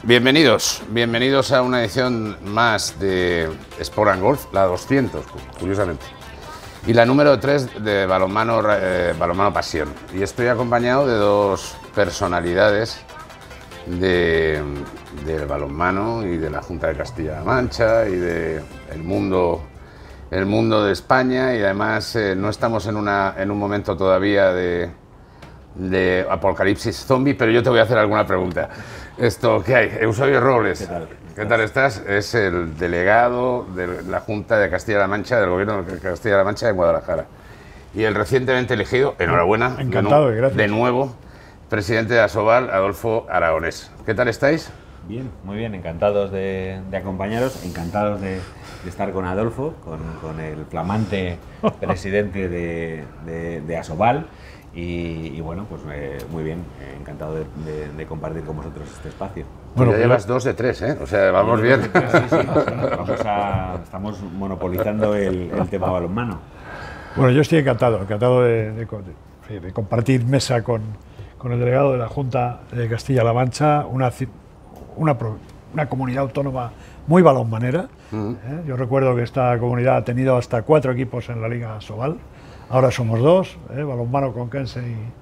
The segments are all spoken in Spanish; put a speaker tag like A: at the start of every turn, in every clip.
A: Bienvenidos a una edición más de Sport and Golf, la 200, curiosamente, y la número 3 de Balonmano Pasión. Y estoy acompañado de dos personalidades del balonmano y de la Junta de Castilla-La Mancha y del mundo de España, y además no estamos en un momento todavía de apocalipsis zombie, pero yo te voy a hacer alguna pregunta. ¿Qué hay? Eusebio Robles, ¿qué tal estás? Es el delegado de la Junta de Castilla-La Mancha, del Gobierno de Castilla-La Mancha en Guadalajara. Y el recientemente elegido, enhorabuena,
B: encantado, gracias.
A: De nuevo, presidente de Asobal, Adolfo Aragonés. ¿Qué tal estáis?
C: Bien, muy bien, encantados de acompañaros, encantados de estar con Adolfo, con el flamante presidente de Asobal. Y bueno, pues muy bien, encantado de compartir con vosotros este espacio.
A: Bueno, ya llevas 2 de 3, ¿eh? O sea, vamos bien.
C: Sí, estamos monopolizando el tema balonmano.
B: Bueno, yo estoy encantado de compartir mesa con el delegado de la Junta de Castilla-La Mancha, una comunidad autónoma muy balonmanera. Yo recuerdo que esta comunidad ha tenido hasta 4 equipos en la Liga Asobal. Ahora somos 2, Balonmano Conquense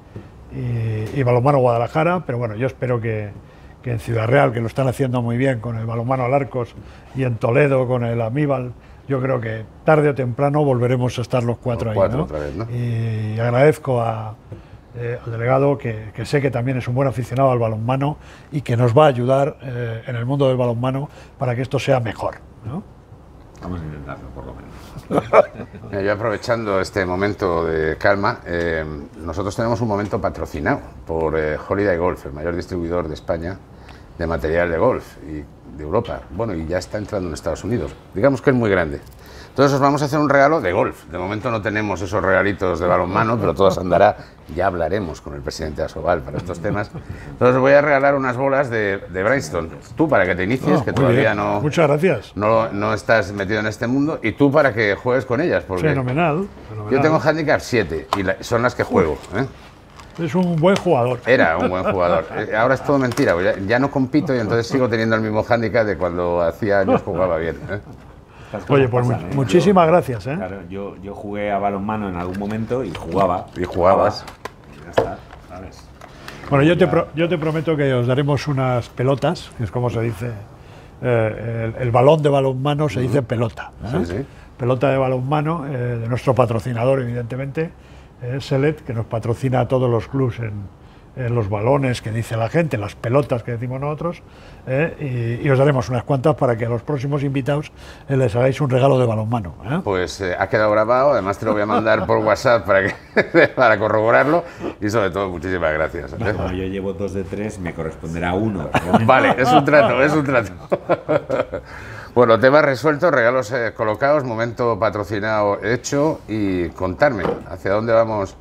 B: y Balonmano Guadalajara, pero bueno, yo espero que en Ciudad Real, que lo están haciendo muy bien con el Balonmano Alarcos, y en Toledo con el Amíbal, yo creo que tarde o temprano volveremos a estar los 4 ahí, ¿no?
A: Otra vez, ¿no?
B: Y agradezco al delegado, que sé que también es un buen aficionado al balonmano y que nos va a ayudar en el mundo del balonmano para que esto sea mejor, ¿no?
C: Vamos a intentarlo, por lo menos.
A: Yo, aprovechando este momento de calma, nosotros tenemos un momento patrocinado por Holiday Golf, el mayor distribuidor de España de material de golf y de Europa. Bueno, y ya está entrando en Estados Unidos. Digamos que es muy grande. Entonces os vamos a hacer un regalo de golf. De momento no tenemos esos regalitos de balonmano, pero todo se andará. Ya hablaremos con el presidente de Asobal para estos temas. Entonces os voy a regalar unas bolas de Brainstorm. Tú para que te inicies, que todavía no...
B: Muchas gracias.
A: No estás metido en este mundo, y tú para que juegues con ellas. Porque
B: fenomenal.
A: Yo tengo handicap 7 y son las que juego.
B: Es un buen jugador.
A: Era un buen jugador. Ahora es todo mentira. Ya no compito y entonces sigo teniendo el mismo handicap de cuando hacía años jugaba bien.
B: Oye, pues muchísimas gracias.
C: Claro, yo jugué a balonmano en algún momento y jugaba.
A: Y jugabas.
C: Y ya está, ¿sabes?
B: Bueno, yo te prometo que os daremos unas pelotas, que es como se dice, el balón de balonmano se dice pelota.
A: Sí, sí.
B: Pelota de balonmano, de nuestro patrocinador, evidentemente, Selet, que nos patrocina a todos los clubs en los balones que dice la gente, las pelotas que decimos nosotros, y os daremos unas cuantas para que a los próximos invitados les hagáis un regalo de balonmano.
A: Pues ha quedado grabado, además te lo voy a mandar por WhatsApp para corroborarlo, y sobre todo muchísimas gracias.
C: Como yo llevo 2 de 3, me corresponderá 1.
A: Vale, es un trato. Bueno, temas resueltos, regalos colocados, momento patrocinado hecho, y contarme hacia dónde vamos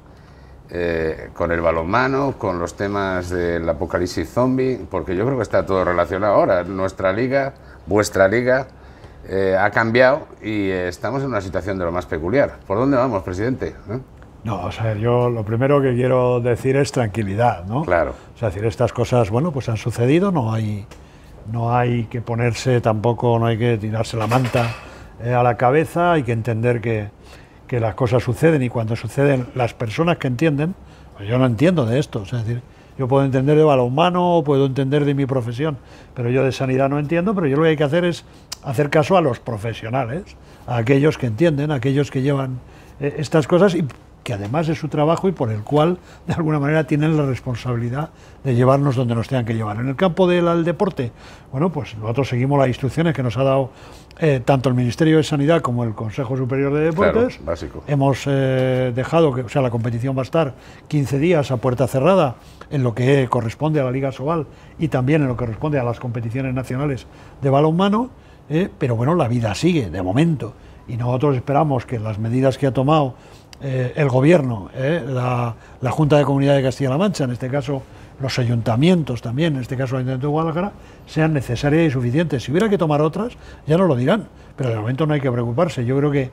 A: con el balonmano, con los temas del apocalipsis zombie, porque yo creo que está todo relacionado ahora. Nuestra liga, vuestra liga, ha cambiado y estamos en una situación de lo más peculiar. ¿Por dónde vamos, presidente?
B: No, o sea, yo lo primero que quiero decir es tranquilidad, ¿no?
A: Claro.
B: O sea, decir, estas cosas, bueno, pues han sucedido, no hay que ponerse tampoco, no hay que tirarse la manta a la cabeza, hay que entender que las cosas suceden, y cuando suceden, las personas que entienden, pues yo no entiendo de esto, o sea, es decir, yo puedo entender de balonmano, puedo entender de mi profesión, pero yo de sanidad no entiendo, pero yo lo que hay que hacer es hacer caso a los profesionales, a aquellos que entienden, a aquellos que llevan estas cosas, y que además es su trabajo y por el cual de alguna manera tienen la responsabilidad de llevarnos donde nos tengan que llevar. En el campo del deporte, bueno, pues nosotros seguimos las instrucciones que nos ha dado tanto el Ministerio de Sanidad como el Consejo Superior de Deportes.
A: Claro, básico.
B: Hemos dejado que, o sea, la competición va a estar 15 días a puerta cerrada en lo que corresponde a la Liga Asobal y también en lo que corresponde a las competiciones nacionales de balonmano, pero bueno, la vida sigue de momento, y nosotros esperamos que las medidas que ha tomado el Gobierno, la Junta de Comunidad de Castilla-La Mancha, en este caso los ayuntamientos también, en este caso el Ayuntamiento de Guadalajara, sean necesarias y suficientes. Si hubiera que tomar otras, ya nos lo dirán, pero de momento no hay que preocuparse. Yo creo que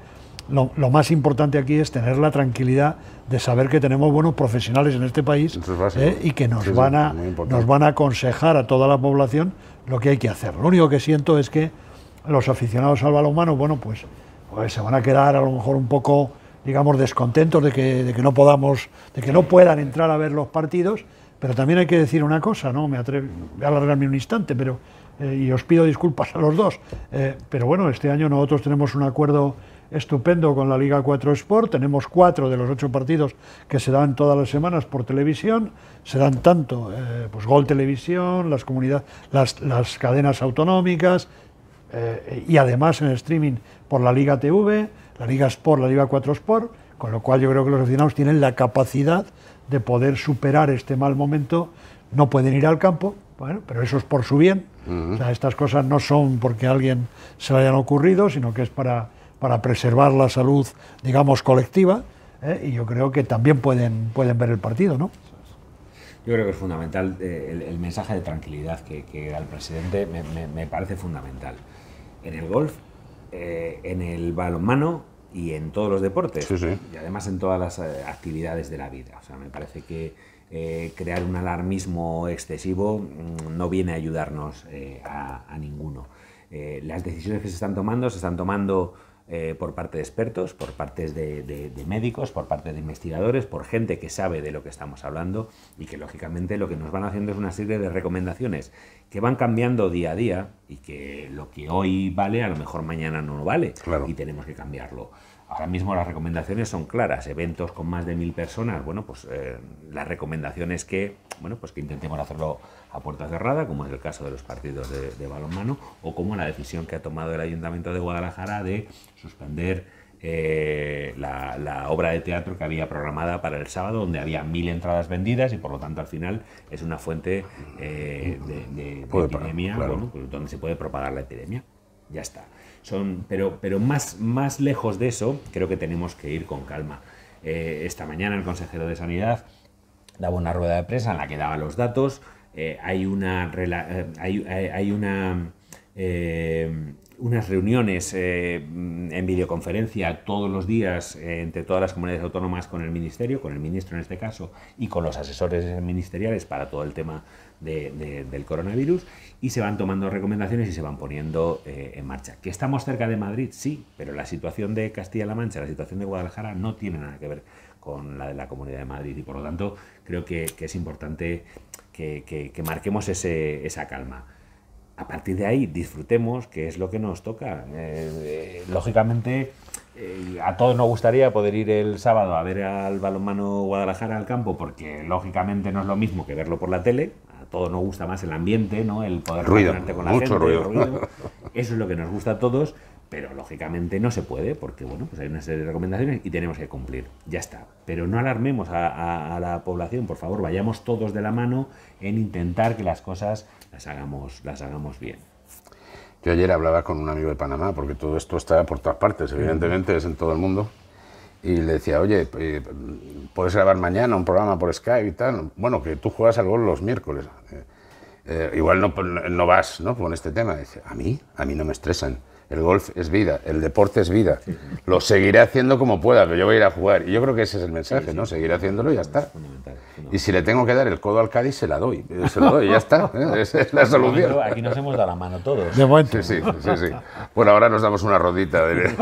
B: lo más importante aquí es tener la tranquilidad de saber que tenemos buenos profesionales en este país y que nos van a aconsejar a toda la población lo que hay que hacer. Lo único que siento es que los aficionados al balonmano, bueno, pues se van a quedar a lo mejor un poco, digamos, descontentos de que no podamos, de que no puedan entrar a ver los partidos, pero también hay que decir una cosa, ¿no? Voy a alargarme un instante, pero y os pido disculpas a los dos, pero bueno, este año nosotros tenemos un acuerdo estupendo con la Liga 4 Sport, tenemos 4 de los 8 partidos que se dan todas las semanas por televisión, se dan tanto pues Gol Televisión, las cadenas autonómicas y además en streaming por la Liga TV, la Liga Sport, la Liga 4 Sport, con lo cual yo creo que los aficionados tienen la capacidad de poder superar este mal momento. No pueden ir al campo, bueno, pero eso es por su bien. O sea, estas cosas no son porque a alguien se le hayan ocurrido, sino que es para preservar la salud, digamos, colectiva, y yo creo que también pueden ver el partido, ¿no?
C: Yo creo que es fundamental el mensaje de tranquilidad que da el presidente, me parece fundamental. En el golf, en el balonmano y en todos los deportes,
A: sí, sí.
C: Y además en todas las actividades de la vida. O sea, me parece que crear un alarmismo excesivo no viene a ayudarnos a ninguno. Las decisiones que se están tomando por parte de expertos, por parte de médicos, por parte de investigadores, por gente que sabe de lo que estamos hablando y que lógicamente lo que nos van haciendo es una serie de recomendaciones que van cambiando día a día y que lo que hoy vale a lo mejor mañana no vale, claro. Y tenemos que cambiarlo. Ahora mismo las recomendaciones son claras, eventos con más de 1000 personas, bueno, pues la recomendación es que, bueno, pues que intentemos hacerlo a puerta cerrada, como es el caso de los partidos de balonmano, o como la decisión que ha tomado el Ayuntamiento de Guadalajara de suspender la obra de teatro que había programada para el sábado, donde había 1000 entradas vendidas y por lo tanto al final es una fuente de epidemia, claro. Bueno, pues donde se puede propagar la epidemia. Ya está. Pero más lejos de eso, creo que tenemos que ir con calma. Esta mañana el consejero de Sanidad daba una rueda de prensa en la que daba los datos. Hay unas reuniones en videoconferencia todos los días entre todas las comunidades autónomas con el ministerio, con el ministro en este caso, y con los asesores ministeriales para todo el tema del coronavirus, y se van tomando recomendaciones y se van poniendo en marcha. ¿Que estamos cerca de Madrid? Sí, pero la situación de Castilla-La Mancha, la situación de Guadalajara no tiene nada que ver con la de la Comunidad de Madrid y por lo tanto creo que es importante que marquemos esa calma. A partir de ahí disfrutemos, que es lo que nos toca. Lógicamente, a todos nos gustaría poder ir el sábado a ver al balonmano Guadalajara al campo, porque lógicamente no es lo mismo que verlo por la tele. A todos nos gusta más el ambiente, ¿no? El poder relacionarte con la gente,
A: ruido.
C: El ruido. Eso es lo que nos gusta a todos, pero lógicamente no se puede, porque bueno, pues hay una serie de recomendaciones y tenemos que cumplir. Ya está. Pero no alarmemos a la población, por favor, vayamos todos de la mano en intentar que las cosas las hagamos bien.
A: Yo ayer hablaba con un amigo de Panamá, porque todo esto está por todas partes, evidentemente, es en todo el mundo, y le decía, oye, ¿puedes grabar mañana un programa por Skype y tal? Bueno, que tú juegas al golf los miércoles. Igual no vas, ¿no?, con este tema. Dice, a mí no me estresan. El golf es vida, el deporte es vida. Sí. Lo seguiré haciendo como pueda, pero yo voy a ir a jugar. Y yo creo que ese es el mensaje, ¿no? Seguiré haciéndolo y ya está. Fundamental. Y si le tengo que dar el codo al Cádiz, se lo doy y ya está. Esa es la solución.
C: Aquí nos hemos dado la mano todos.
A: Sí. Bueno, ahora nos damos una rodita.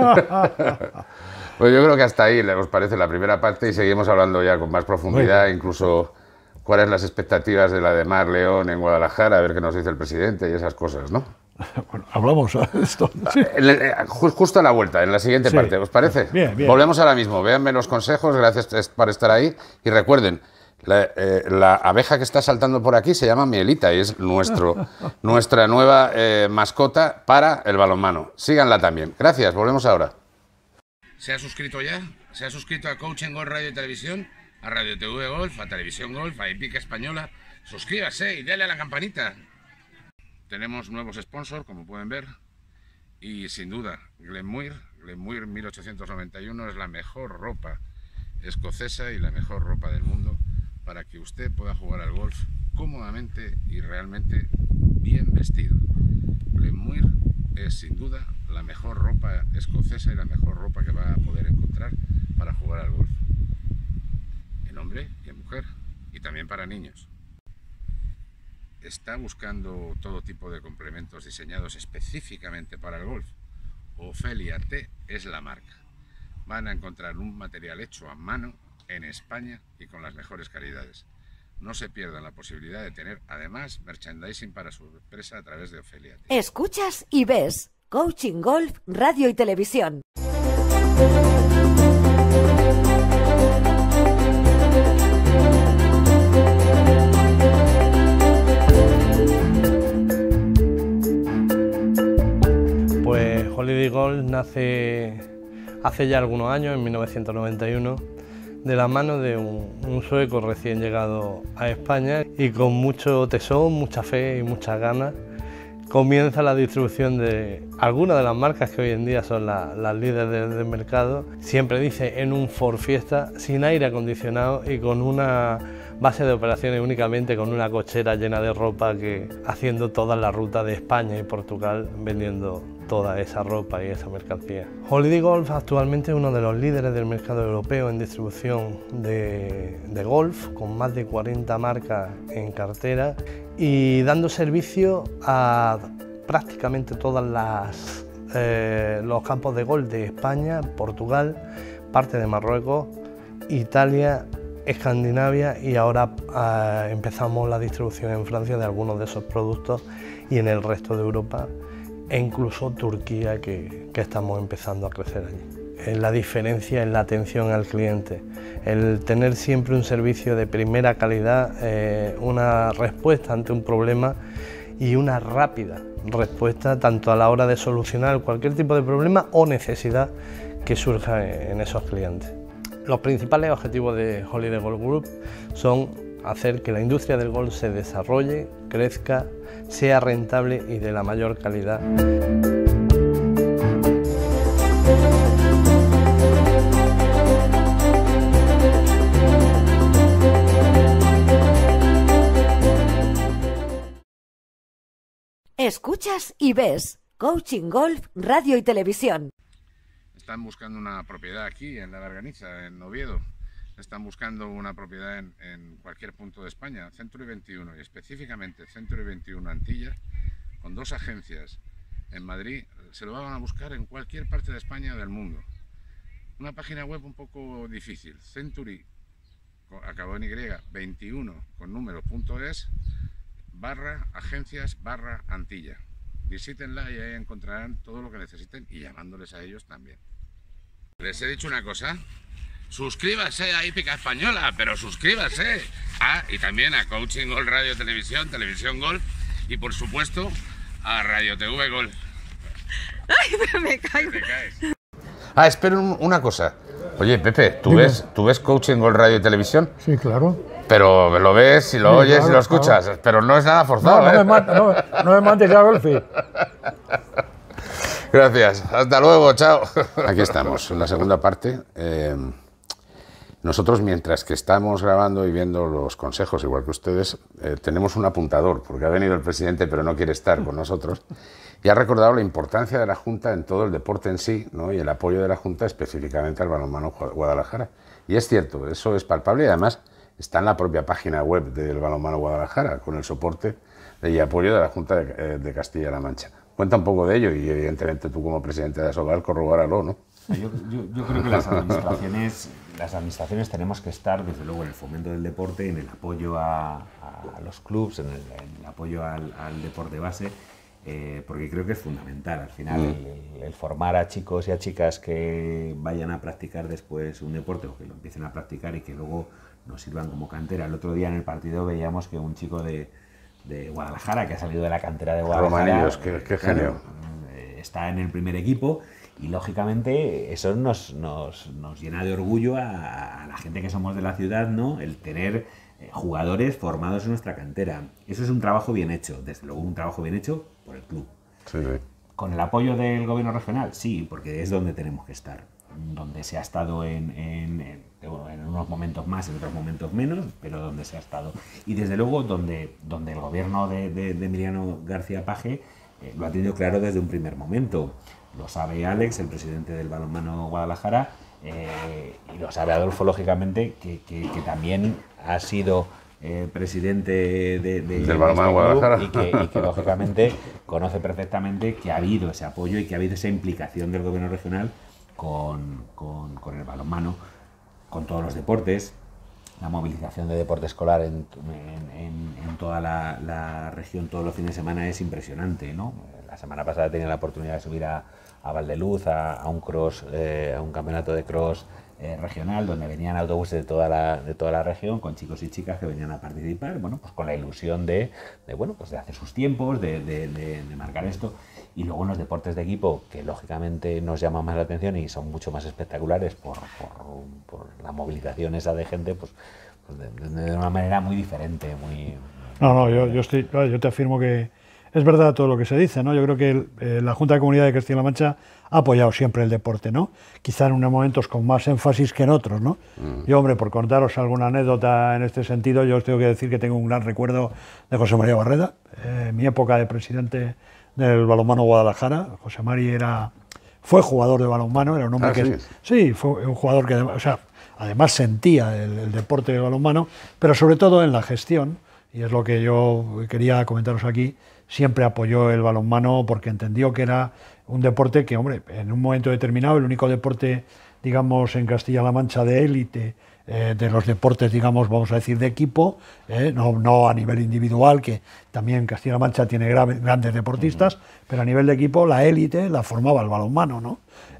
A: Pues yo creo que hasta ahí, ¿os parece la primera parte? Y seguimos hablando ya con más profundidad, incluso cuáles las expectativas de la de Mar León en Guadalajara, a ver qué nos dice el presidente y esas cosas, ¿no?
B: Bueno, hablamos de esto. Sí.
A: Justo a la vuelta, en la siguiente parte, ¿os parece? Bien. Volvemos ahora mismo, véanme los consejos, gracias por estar ahí. Y recuerden, la abeja que está saltando por aquí se llama Mielita y es nuestra nueva mascota para el balonmano. Síganla también. Gracias, volvemos ahora. ¿Se ha suscrito ya? ¿Se ha suscrito a Coaching Golf Radio y Televisión? A Radio TV Golf, a Televisión Golf, a Epica Española. Suscríbase y dale a la campanita. Tenemos nuevos sponsors, como pueden ver, y sin duda, Glenmuir 1891 es la mejor ropa escocesa y la mejor ropa del mundo para que usted pueda jugar al golf cómodamente y realmente bien vestido. Glenmuir es sin duda la mejor ropa escocesa y la mejor ropa que va a poder encontrar para jugar al golf, en hombre y en mujer, y también para niños. ¿Está buscando todo tipo de complementos diseñados específicamente para el golf? Ofelia T es la marca. Van a encontrar un material hecho a mano en España y con las mejores calidades. No se pierdan la posibilidad de tener además merchandising para su empresa a través de Ofelia T.
D: Escuchas y ves Coaching Golf, Radio y Televisión.
E: Pues Holiday Golf nace hace ya algunos años, en 1991, de la mano de un sueco recién llegado a España y con mucho tesón, mucha fe y muchas ganas comienza la distribución de algunas de las marcas que hoy en día son las líderes del mercado. Siempre dice en un Ford Fiesta, sin aire acondicionado y con una base de operaciones únicamente con una cochera llena de ropa, que haciendo toda la ruta de España y Portugal vendiendo toda esa ropa y esa mercancía. Holiday Golf actualmente es uno de los líderes del mercado europeo en distribución de golf, con más de 40 marcas en cartera y dando servicio a prácticamente todos los campos de golf de España, Portugal, parte de Marruecos, Italia, Escandinavia, y ahora empezamos la distribución en Francia de algunos de esos productos y en el resto de Europa e incluso Turquía, que estamos empezando a crecer allí. La diferencia es la atención al cliente, el tener siempre un servicio de primera calidad, una respuesta ante un problema y una rápida respuesta tanto a la hora de solucionar cualquier tipo de problema o necesidad que surja en esos clientes. Los principales objetivos de Holiday Golf Group son hacer que la industria del golf se desarrolle, crezca, sea rentable y de la mayor calidad.
D: Escuchas y ves Coaching Golf, Radio y Televisión.
A: Están buscando una propiedad aquí en La Berganiza, en Oviedo. Están buscando una propiedad en cualquier punto de España, Century 21 y específicamente Century 21 Antilla, con 2 agencias en Madrid. Se lo van a buscar en cualquier parte de España o del mundo. Una página web un poco difícil, Century, acabado en Y, 21 con número.es, /agencias/Antilla. Visítenla y ahí encontrarán todo lo que necesiten y llamándoles a ellos también. Les he dicho una cosa, suscríbase a Hípica Española, pero suscríbase. Y también a Coaching Golf Radio Televisión, Televisión Golf y por supuesto a Radio TV Golf.
F: Ay, pero me caigo.
A: Te caes. Espera una cosa. Oye, Pepe, ¿tú ves Coaching Golf Radio y Televisión?
B: Sí, claro.
A: Pero lo ves y lo
B: Sí,
A: oyes
B: claro,
A: y lo escuchas,
B: claro.
A: pero no es nada forzado.
B: No me mandes ya, Golfi.
A: Gracias, hasta luego, chao. Aquí estamos, en la segunda parte. Nosotros, mientras que estamos grabando y viendo los consejos, igual que ustedes, tenemos un apuntador, porque ha venido el presidente pero no quiere estar con nosotros, y ha recordado la importancia de la Junta en todo el deporte en sí, ¿no? Y el apoyo de la Junta específicamente al Balonmano Guadalajara. Y es cierto, eso es palpable y además está en la propia página web del Balonmano Guadalajara, con el soporte y apoyo de la Junta de Castilla-La Mancha. Cuenta un poco de ello y evidentemente tú como presidente de Asobal corrobóralo, ¿no?
C: Yo creo que las administraciones tenemos que estar, desde luego, en el fomento del deporte, en el apoyo a los clubs, en el apoyo al deporte base, porque creo que es fundamental. Al final, el formar a chicos y a chicas que vayan a practicar después un deporte o que lo empiecen a practicar y que luego nos sirvan como cantera. El otro día en el partido veíamos que un chico de Guadalajara, que ha salido de la cantera de Guadalajara,
A: Romanillos, qué genio,
C: está en el primer equipo. Y lógicamente eso nos llena de orgullo a la gente que somos de la ciudad, ¿no? El tener jugadores formados en nuestra cantera. Eso es un trabajo bien hecho, desde luego un trabajo bien hecho por el club.
A: Sí.
C: ¿Con el apoyo del gobierno regional? Sí, porque es donde tenemos que estar. Donde se ha estado en unos momentos más, en otros momentos menos, pero donde se ha estado. Y desde luego donde el gobierno de Emiliano García Paje lo ha tenido claro desde un primer momento. Lo sabe Alex, el presidente del Balonmano Guadalajara, y lo sabe Adolfo, lógicamente, que también ha sido presidente del
A: Balonmano Guadalajara
C: y que lógicamente conoce perfectamente que ha habido ese apoyo y que ha habido esa implicación del gobierno regional con el balonmano, con todos los deportes. La movilización de deporte escolar en toda la región todos los fines de semana es impresionante, ¿no? La semana pasada tenía la oportunidad de subir a Valdeluz a un cross, a un campeonato de cross regional, donde venían autobuses de toda la región con chicos y chicas que venían a participar, bueno, pues con la ilusión de hacer sus tiempos, de marcar esto. Y luego en los deportes de equipo, que lógicamente nos llaman más la atención y son mucho más espectaculares por la movilización esa de gente, pues de una manera muy diferente, muy...
B: No, yo te afirmo que es verdad todo lo que se dice, ¿no? Yo creo que la Junta de Comunidad de Castilla-La Mancha ha apoyado siempre el deporte, ¿no? Quizá en unos momentos con más énfasis que en otros, ¿no? Yo, hombre, por contaros alguna anécdota en este sentido, yo os tengo que decir que tengo un gran recuerdo de José María Barreda, mi época de presidente del Balonmano Guadalajara. José María fue jugador de balonmano, era un hombre sí, fue un jugador que además sentía el deporte del balonmano, pero sobre todo en la gestión, y es lo que yo quería comentaros aquí, siempre apoyó el balonmano porque entendió que era un deporte que, hombre, en un momento determinado, el único deporte, digamos, en Castilla-La Mancha de élite, de los deportes, digamos, vamos a decir, de equipo, no a nivel individual, que también Castilla-La Mancha tiene grandes deportistas, pero a nivel de equipo la élite la formaba el balonmano, ¿no?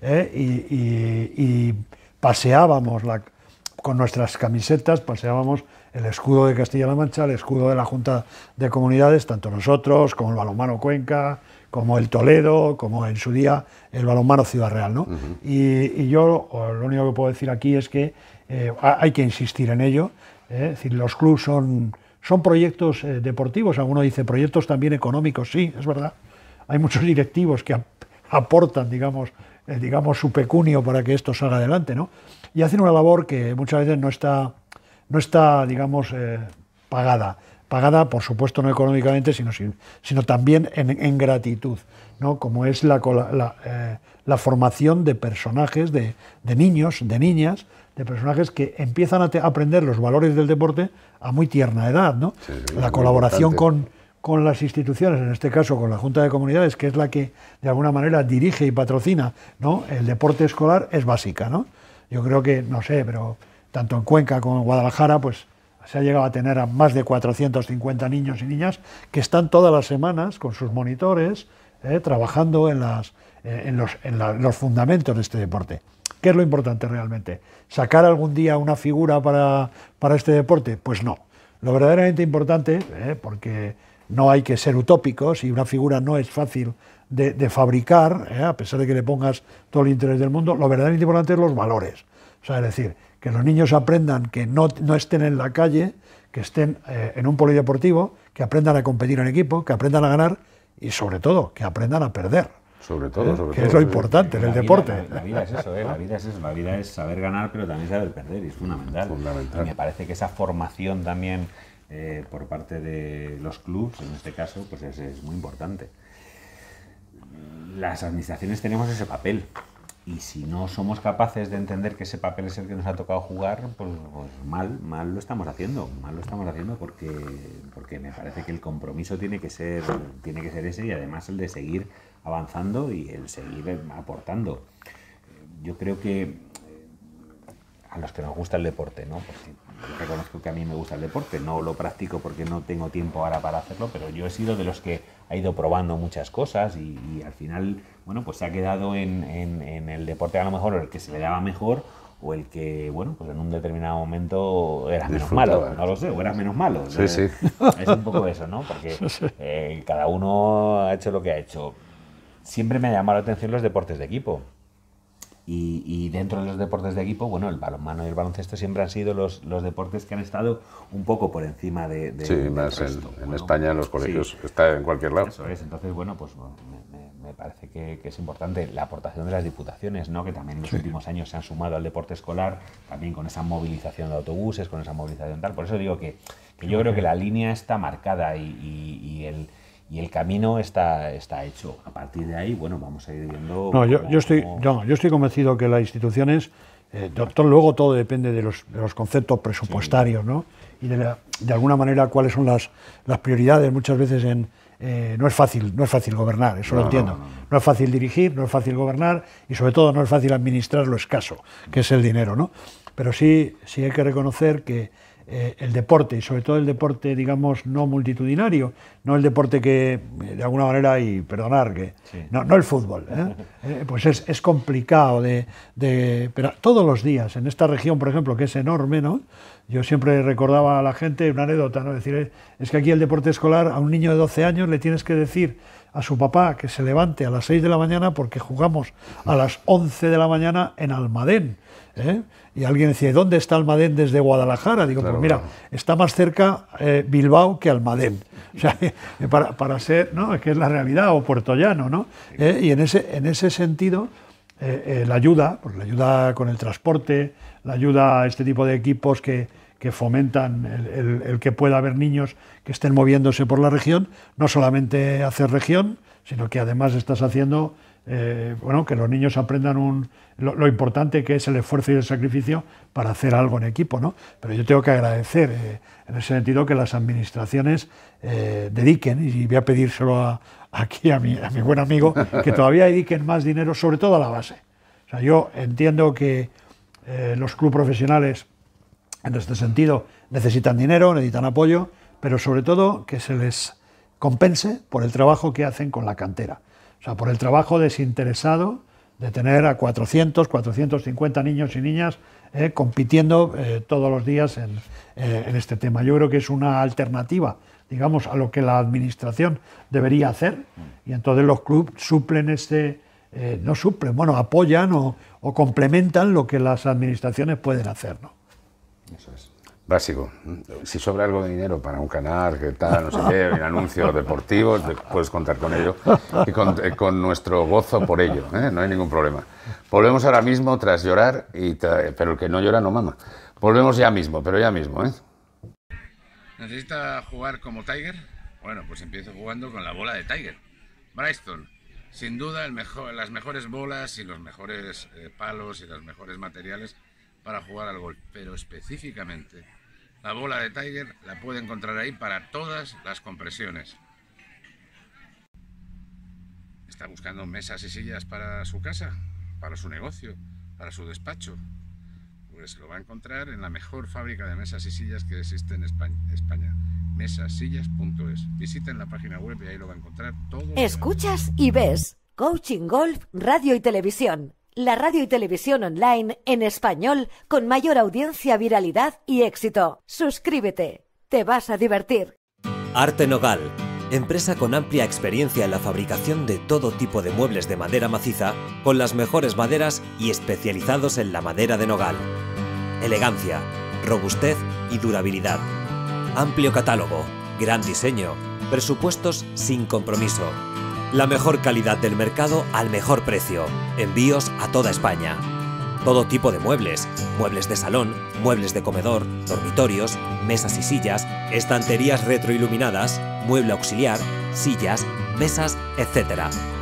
B: Y paseábamos con nuestras camisetas, paseábamos el escudo de Castilla-La Mancha, el escudo de la Junta de Comunidades, tanto nosotros como el Balonmano Cuenca, como el Toledo, como en su día el Balonmano Ciudad Real, ¿no? Y yo lo único que puedo decir aquí es que hay que insistir en ello, es decir, los clubes son proyectos deportivos, alguno dice proyectos también económicos, sí, es verdad, hay muchos directivos que aportan, digamos, su pecunio para que esto salga adelante, ¿no? Y hacen una labor que muchas veces no está, digamos, pagada, por supuesto, no económicamente, sino también en gratitud, ¿no? Como es la formación de personajes, de niños, de niñas, de personajes que empiezan a aprender los valores del deporte a muy tierna edad, ¿no?
A: Sí,
B: la colaboración con las instituciones, en este caso con la Junta de Comunidades, que es la que de alguna manera dirige y patrocina, ¿no?, el deporte escolar, es básica, ¿no? Yo creo que, no sé, pero tanto en Cuenca como en Guadalajara, pues se ha llegado a tener a más de 450 niños y niñas que están todas las semanas con sus monitores trabajando en los fundamentos de este deporte. ¿Qué es lo importante realmente? ¿Sacar algún día una figura para este deporte? Pues no. Lo verdaderamente importante, porque no hay que ser utópicos y una figura no es fácil de fabricar, a pesar de que le pongas todo el interés del mundo, lo verdaderamente importante es los valores. O sea, es decir, que los niños aprendan que no estén en la calle, que estén en un polideportivo, que aprendan a competir en equipo, que aprendan a ganar y, sobre todo, que aprendan a perder.
A: Sobre todo.
B: Que es lo importante en el deporte.
C: La vida es eso, la vida es eso. La vida es saber ganar, pero también saber perder, y es fundamental. Y me parece que esa formación también por parte de los clubes, en este caso, pues es muy importante. Las administraciones tenemos ese papel. Y si no somos capaces de entender que ese papel es el que nos ha tocado jugar, pues mal lo estamos haciendo. Mal lo estamos haciendo porque me parece que el compromiso tiene que ser ese, y además el de seguir avanzando y el seguir aportando. Yo creo que a los que nos gusta el deporte, ¿no? Porque yo reconozco que a mí me gusta el deporte, no lo practico porque no tengo tiempo ahora para hacerlo, pero yo he sido de los que ha ido probando muchas cosas y al final, bueno, pues se ha quedado en el deporte a lo mejor el que se le daba mejor, o el que, bueno, pues en un determinado momento era menos malo, no lo sé, o era menos malo.
A: Sí, sí.
C: Es un poco eso, ¿no? Porque cada uno ha hecho lo que ha hecho. Siempre me ha llamado la atención los deportes de equipo. Y dentro de los deportes de equipo, bueno, el balonmano y el baloncesto siempre han sido los deportes que han estado un poco por encima de
A: sí, más
C: resto.
A: en España, en los colegios,
C: sí,
A: está en cualquier lado.
C: Eso es, entonces, bueno, pues me parece que es importante la aportación de las diputaciones, ¿no? Que también en los últimos años se han sumado al deporte escolar, también con esa movilización de autobuses, con esa movilización tal. Por eso digo que yo creo que la línea está marcada y el camino está hecho. A partir de ahí, bueno, vamos a ir viendo...
B: No, yo estoy convencido que las instituciones, luego todo depende de los conceptos presupuestarios, sí, ¿no? Y de alguna manera cuáles son las prioridades. Muchas veces no es fácil gobernar, eso lo entiendo. No es fácil dirigir, no es fácil gobernar y sobre todo no es fácil administrar lo escaso, que es el dinero, ¿no? Pero sí hay que reconocer que el deporte, y sobre todo el deporte, digamos, no multitudinario, no el deporte que, de alguna manera, y perdonar, que sí, no el fútbol, pues es complicado pero todos los días, en esta región, por ejemplo, que es enorme, ¿no? Yo siempre recordaba a la gente una anécdota, ¿no? Decir, es que aquí el deporte escolar, a un niño de 12 años le tienes que decir a su papá que se levante a las 6 de la mañana porque jugamos a las 11 de la mañana en Almadén, ¿eh? Y alguien decía, ¿dónde está Almadén desde Guadalajara? Digo, claro, pues mira, está más cerca Bilbao que Almadén. O sea, para ser, ¿no? Es que es la realidad, o Puerto Llano, ¿no? Y en ese sentido, la ayuda con el transporte, la ayuda a este tipo de equipos que fomentan el que pueda haber niños que estén moviéndose por la región, no solamente hacer región, sino que además estás haciendo... que los niños aprendan lo importante que es el esfuerzo y el sacrificio para hacer algo en equipo, ¿no? Pero yo tengo que agradecer en ese sentido que las administraciones dediquen, y voy a pedírselo aquí a mi buen amigo, que todavía dediquen más dinero, sobre todo a la base. O sea, yo entiendo que los clubes profesionales en este sentido necesitan dinero, necesitan apoyo, pero sobre todo que se les compense por el trabajo que hacen con la cantera. O sea, por el trabajo desinteresado de tener a 450 niños y niñas compitiendo todos los días en este tema. Yo creo que es una alternativa, digamos, a lo que la administración debería hacer, y entonces los clubes suplen apoyan o complementan lo que las administraciones pueden hacer, ¿no?
A: Eso es. Básico. Si sobra algo de dinero para un canal, que tal, no sé qué, un anuncio deportivo, puedes contar con ello y con nuestro gozo por ello, ¿eh? No hay ningún problema. Volvemos ahora mismo tras llorar, pero el que no llora no mama. Volvemos ya mismo, ¿eh? ¿Necesita jugar como Tiger? Bueno, pues empiezo jugando con la bola de Tiger. Bristol, sin duda las mejores bolas y los mejores palos y los mejores materiales para jugar al golf, pero específicamente la bola de Tiger la puede encontrar ahí para todas las compresiones. ¿Está buscando mesas y sillas para su casa, para su negocio, para su despacho? Pues lo va a encontrar en la mejor fábrica de mesas y sillas que existe en España. Mesasillas.es. Visiten la página web y ahí lo va a encontrar todo.
D: Escuchas y ves Coaching Golf, Radio y Televisión. La radio y televisión online en español con mayor audiencia, viralidad y éxito. Suscríbete. Te vas a divertir.
G: Arte Nogal, empresa con amplia experiencia en la fabricación de todo tipo de muebles de madera maciza, con las mejores maderas y especializados en la madera de nogal. Elegancia, robustez y durabilidad. Amplio catálogo, gran diseño, presupuestos sin compromiso. La mejor calidad del mercado al mejor precio. Envíos a toda España. Todo tipo de muebles. Muebles de salón, muebles de comedor, dormitorios, mesas y sillas, estanterías retroiluminadas, mueble auxiliar, sillas, mesas, etc.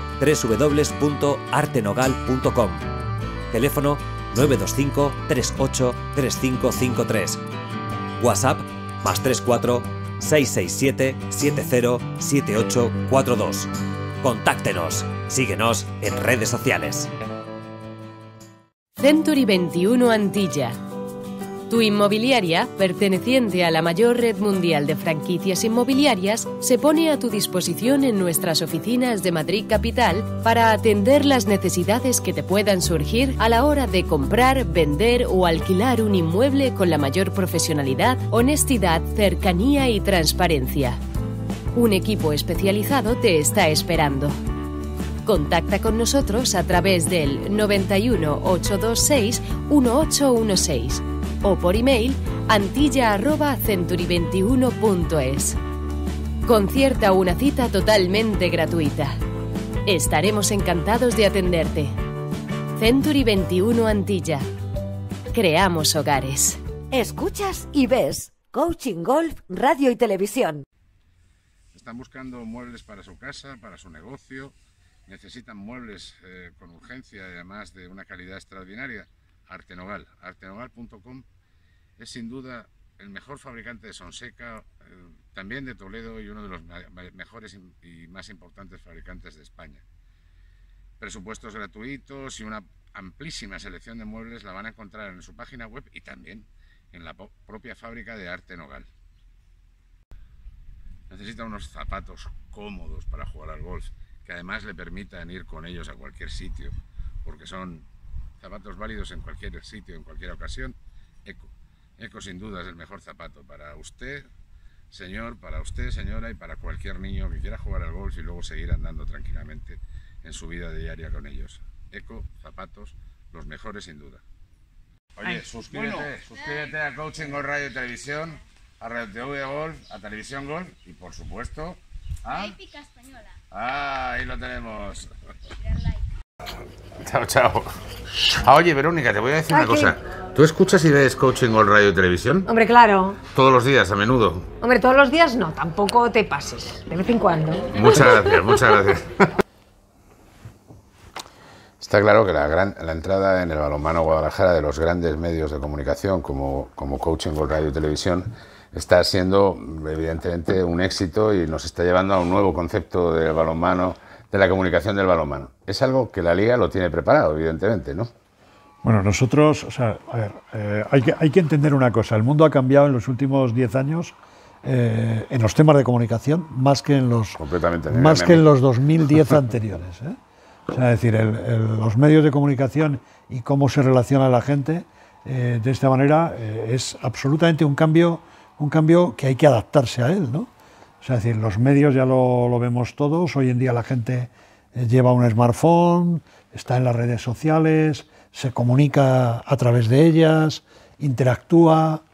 G: www.artenogal.com. Teléfono 925 38 3553. WhatsApp +34 667 70 7842. Contáctenos. Síguenos en redes sociales.
H: Century 21 Antilla. Tu inmobiliaria, perteneciente a la mayor red mundial de franquicias inmobiliarias, se pone a tu disposición en nuestras oficinas de Madrid Capital para atender las necesidades que te puedan surgir a la hora de comprar, vender o alquilar un inmueble con la mayor profesionalidad, honestidad, cercanía y transparencia. Un equipo especializado te está esperando. Contacta con nosotros a través del 91 826 1816 o por email antilla@century21.es. Concierta una cita totalmente gratuita. Estaremos encantados de atenderte. Century 21 Antilla. Creamos hogares.
D: Escuchas y ves Coaching Golf, Radio y Televisión.
A: Están buscando muebles para su casa, para su negocio. Necesitan muebles con urgencia y además de una calidad extraordinaria. Artenogal. Artenogal.com es sin duda el mejor fabricante de Sonseca, también de Toledo, y uno de los mejores y más importantes fabricantes de España. Presupuestos gratuitos y una amplísima selección de muebles la van a encontrar en su página web y también en la propia fábrica de Artenogal. Necesita unos zapatos cómodos para jugar al golf, que además le permitan ir con ellos a cualquier sitio, porque son zapatos válidos en cualquier sitio, en cualquier ocasión. Eco. Eco sin duda es el mejor zapato para usted, señor, para usted, señora, y para cualquier niño que quiera jugar al golf y luego seguir andando tranquilamente en su vida diaria con ellos. Eco, zapatos, los mejores sin duda. Oye, suscríbete a Coaching Golf Radio y Televisión, a Radio TV Golf, a Televisión Golf y por supuesto a...
I: Épica Española.
A: Ah, ahí lo tenemos. Chao, chao. Oye, Verónica, te voy a decir una cosa. ¿Tú escuchas y ves Coaching Golf Radio y Televisión?
J: Hombre, claro.
A: Todos los días, a menudo.
J: Hombre, todos los días no, tampoco te pases. De vez en cuando.
A: Muchas gracias, muchas gracias. Está claro que la entrada en el balonmano Guadalajara de los grandes medios de comunicación como Coaching Golf Radio y Televisión está siendo evidentemente un éxito y nos está llevando a un nuevo concepto del balonmano, de la comunicación del balonmano. Es algo que la Liga lo tiene preparado, evidentemente, ¿no?
B: Bueno, nosotros, o sea, a ver, hay que entender una cosa. El mundo ha cambiado en los últimos 10 años en los temas de comunicación más que en los 2010 anteriores, ¿eh? O sea, es decir, los medios de comunicación y cómo se relaciona la gente de esta manera es absolutamente un cambio que hay que adaptarse a él, ¿no? O sea, es decir, los medios ya lo vemos todos. Hoy en día la gente lleva un smartphone, está en las redes sociales, se comunica a través de ellas, interactúa.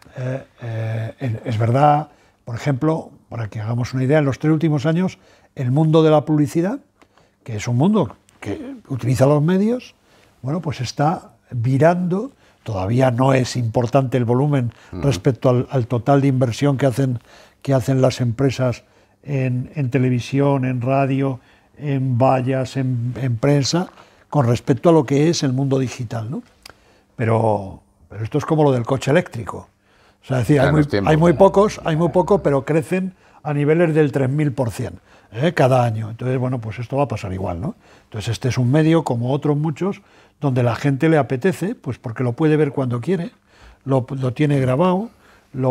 B: Es verdad, por ejemplo, para que hagamos una idea, en los 3 últimos años el mundo de la publicidad, que es un mundo que utiliza los medios, bueno, pues está virando. Todavía no es importante el volumen respecto al total de inversión que hacen las empresas en televisión, en radio, en vallas, en prensa, con respecto a lo que es el mundo digital, ¿no? Pero esto es como lo del coche eléctrico. O sea, es decir, hay muy pocos, pero crecen a niveles del 3000%. Cada año. Entonces, bueno, pues esto va a pasar igual, ¿no? Entonces, este es un medio, como otros muchos, donde la gente le apetece, pues porque lo puede ver cuando quiere, lo tiene grabado, lo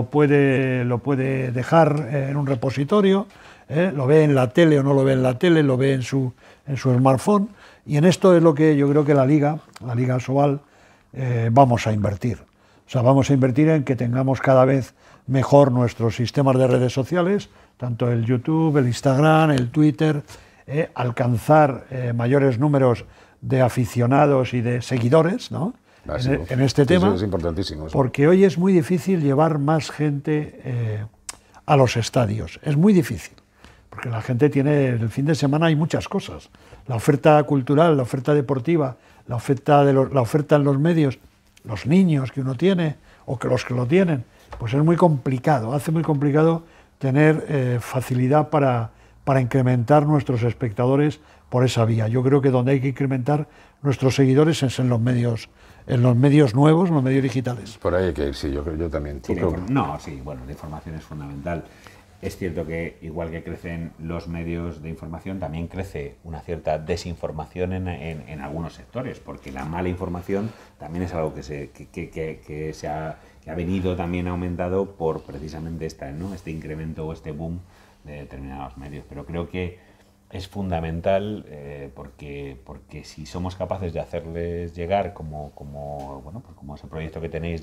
B: puede dejar en un repositorio, lo ve en la tele o no lo ve en la tele, lo ve en su smartphone, y en esto es lo que yo creo que la Liga Asobal, vamos a invertir. O sea, vamos a invertir en que tengamos cada vez mejor nuestros sistemas de redes sociales, tanto el YouTube, el Instagram, el Twitter, alcanzar mayores números de aficionados y de seguidores, ¿no? En este tema.
A: Eso es importantísimo.
B: Porque hoy es muy difícil llevar más gente a los estadios. Es muy difícil. Porque la gente tiene, el fin de semana hay muchas cosas. La oferta cultural, la oferta deportiva, la oferta en los medios, los niños que uno tiene o que los que lo tienen, pues es muy complicado. Hace muy complicado tener facilidad para incrementar nuestros espectadores por esa vía. Yo creo que donde hay que incrementar nuestros seguidores es en los medios nuevos, en los medios digitales.
A: Por ahí hay que ir, sí, yo también.
C: Sí, bueno, la información es fundamental. Es cierto que igual que crecen los medios de información, también crece una cierta desinformación en algunos sectores, porque la mala información también es algo que ha venido también aumentado por precisamente este incremento o este boom de determinados medios. Pero creo que es fundamental porque si somos capaces de hacerles llegar como ese proyecto que tenéis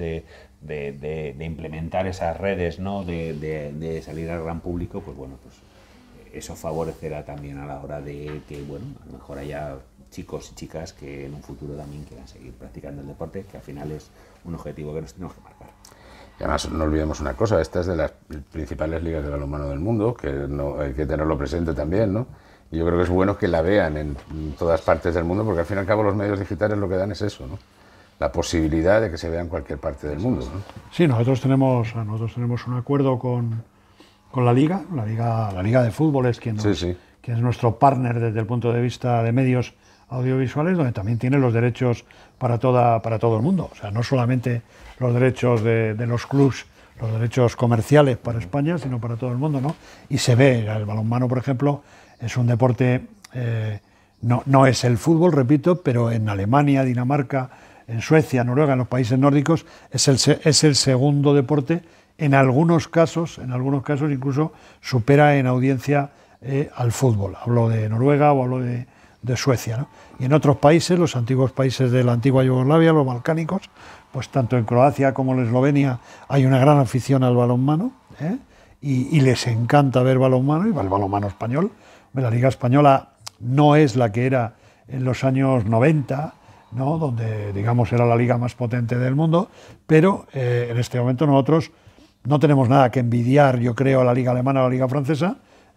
C: de implementar esas redes, ¿no? de salir al gran público, pues bueno, pues eso favorecerá también a la hora de que, bueno, a lo mejor haya chicos y chicas que en un futuro también quieran seguir practicando el deporte, que al final es un objetivo que nos tenemos que marcar.
A: Y además, no olvidemos una cosa, esta es de las principales ligas de balonmano del mundo, que no, hay que tenerlo presente también, ¿no? Y yo creo que es bueno que la vean en todas partes del mundo, porque al fin y al cabo los medios digitales lo que dan es eso, ¿no? La posibilidad de que se vea en cualquier parte del mundo, ¿no?
B: Sí, nosotros tenemos un acuerdo con la Liga de Fútbol es quien es nuestro partner desde el punto de vista de medios audiovisuales, donde también tiene los derechos para todo el mundo. O sea, no solamente los derechos de los clubs, los derechos comerciales para España, sino para todo el mundo, ¿no? Y se ve, el balonmano, por ejemplo, es un deporte, no es el fútbol, repito, pero en Alemania, Dinamarca, en Suecia, Noruega, en los países nórdicos, es el segundo deporte. En algunos casos incluso supera en audiencia al fútbol. Hablo de Noruega o hablo de Suecia, ¿no? Y en otros países, los antiguos países de la antigua Yugoslavia, los balcánicos, pues tanto en Croacia como en Eslovenia hay una gran afición al balonmano, y les encanta ver balonmano, y el balonmano español. La Liga Española no es la que era en los años 90, ¿no? Donde, digamos, era la liga más potente del mundo, pero en este momento nosotros no tenemos nada que envidiar, yo creo, a la liga alemana o a la liga francesa,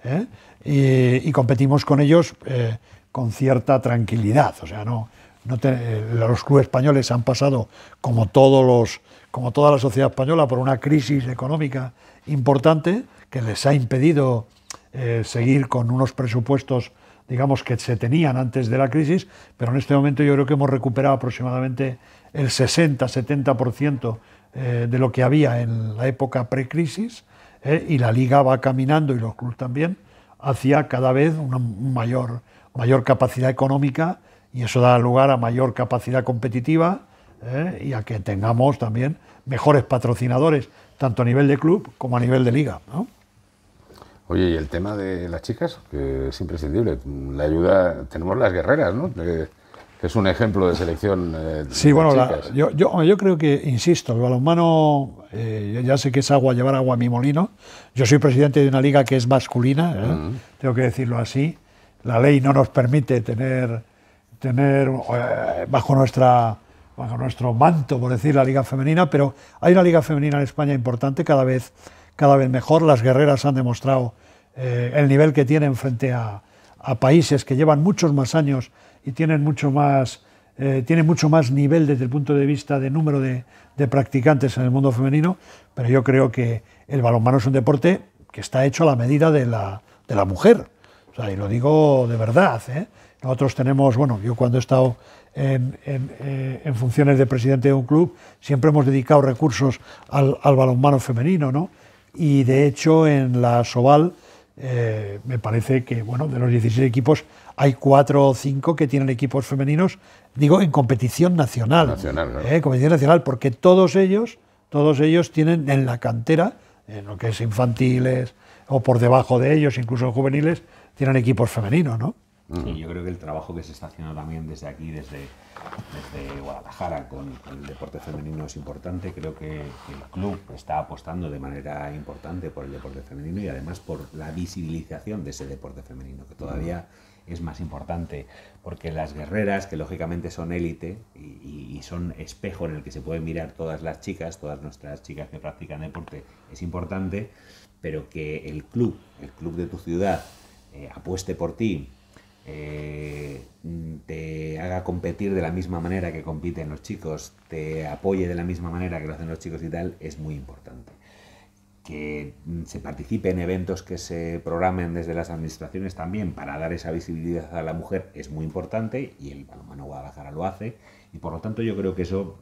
B: y competimos con ellos con cierta tranquilidad. O sea, los clubes españoles han pasado, como toda la sociedad española, por una crisis económica importante que les ha impedido seguir con unos presupuestos, digamos, que se tenían antes de la crisis, pero en este momento yo creo que hemos recuperado aproximadamente el 60-70% de lo que había en la época precrisis, y la Liga va caminando, y los clubes también, hacia cada vez una mayor capacidad económica, y eso da lugar a mayor capacidad competitiva, y a que tengamos también mejores patrocinadores, tanto a nivel de club como a nivel de liga, ¿no?
A: Oye, y el tema de las chicas, que es imprescindible, la ayuda, tenemos las guerreras, ¿no? Que es un ejemplo de selección
B: sí, bueno, chicas. Yo creo que, insisto, el balonmano, ya sé que es llevar agua a mi molino. Yo soy presidente de una liga que es masculina, tengo que decirlo así. La ley no nos permite tener bajo nuestro manto, por decir, la liga femenina, pero hay una liga femenina en España importante, cada vez mejor. Las guerreras han demostrado el nivel que tienen frente a países que llevan muchos más años y tienen mucho más nivel desde el punto de vista de número de practicantes en el mundo femenino. Pero yo creo que el balonmano es un deporte que está hecho a la medida de la mujer. O sea, y lo digo de verdad, ¿eh? Nosotros tenemos, bueno, yo cuando he estado en funciones de presidente de un club, siempre hemos dedicado recursos al balonmano femenino, ¿no? Y de hecho en la Asobal me parece que, bueno, de los 16 equipos hay 4 o 5 que tienen equipos femeninos, digo, en competición nacional.
A: Claro.
B: Competición nacional, porque todos ellos tienen en la cantera, en lo que es infantiles o por debajo de ellos, incluso juveniles, tienen equipos femeninos, ¿no?
C: Sí, yo creo que el trabajo que se está haciendo también desde aquí, desde Guadalajara, con el deporte femenino es importante. Creo que el club está apostando de manera importante por el deporte femenino y además por la visibilización de ese deporte femenino, que todavía es más importante, porque las guerreras, que lógicamente son élite y son espejo en el que se pueden mirar todas las chicas, todas nuestras chicas que practican deporte, es importante, pero que el club de tu ciudad apueste por ti, te haga competir de la misma manera que compiten los chicos, te apoye de la misma manera que lo hacen los chicos y tal, es muy importante. Que se participe en eventos que se programen desde las administraciones también para dar esa visibilidad a la mujer es muy importante, y el balonmano Guadalajara lo hace, y por lo tanto yo creo que eso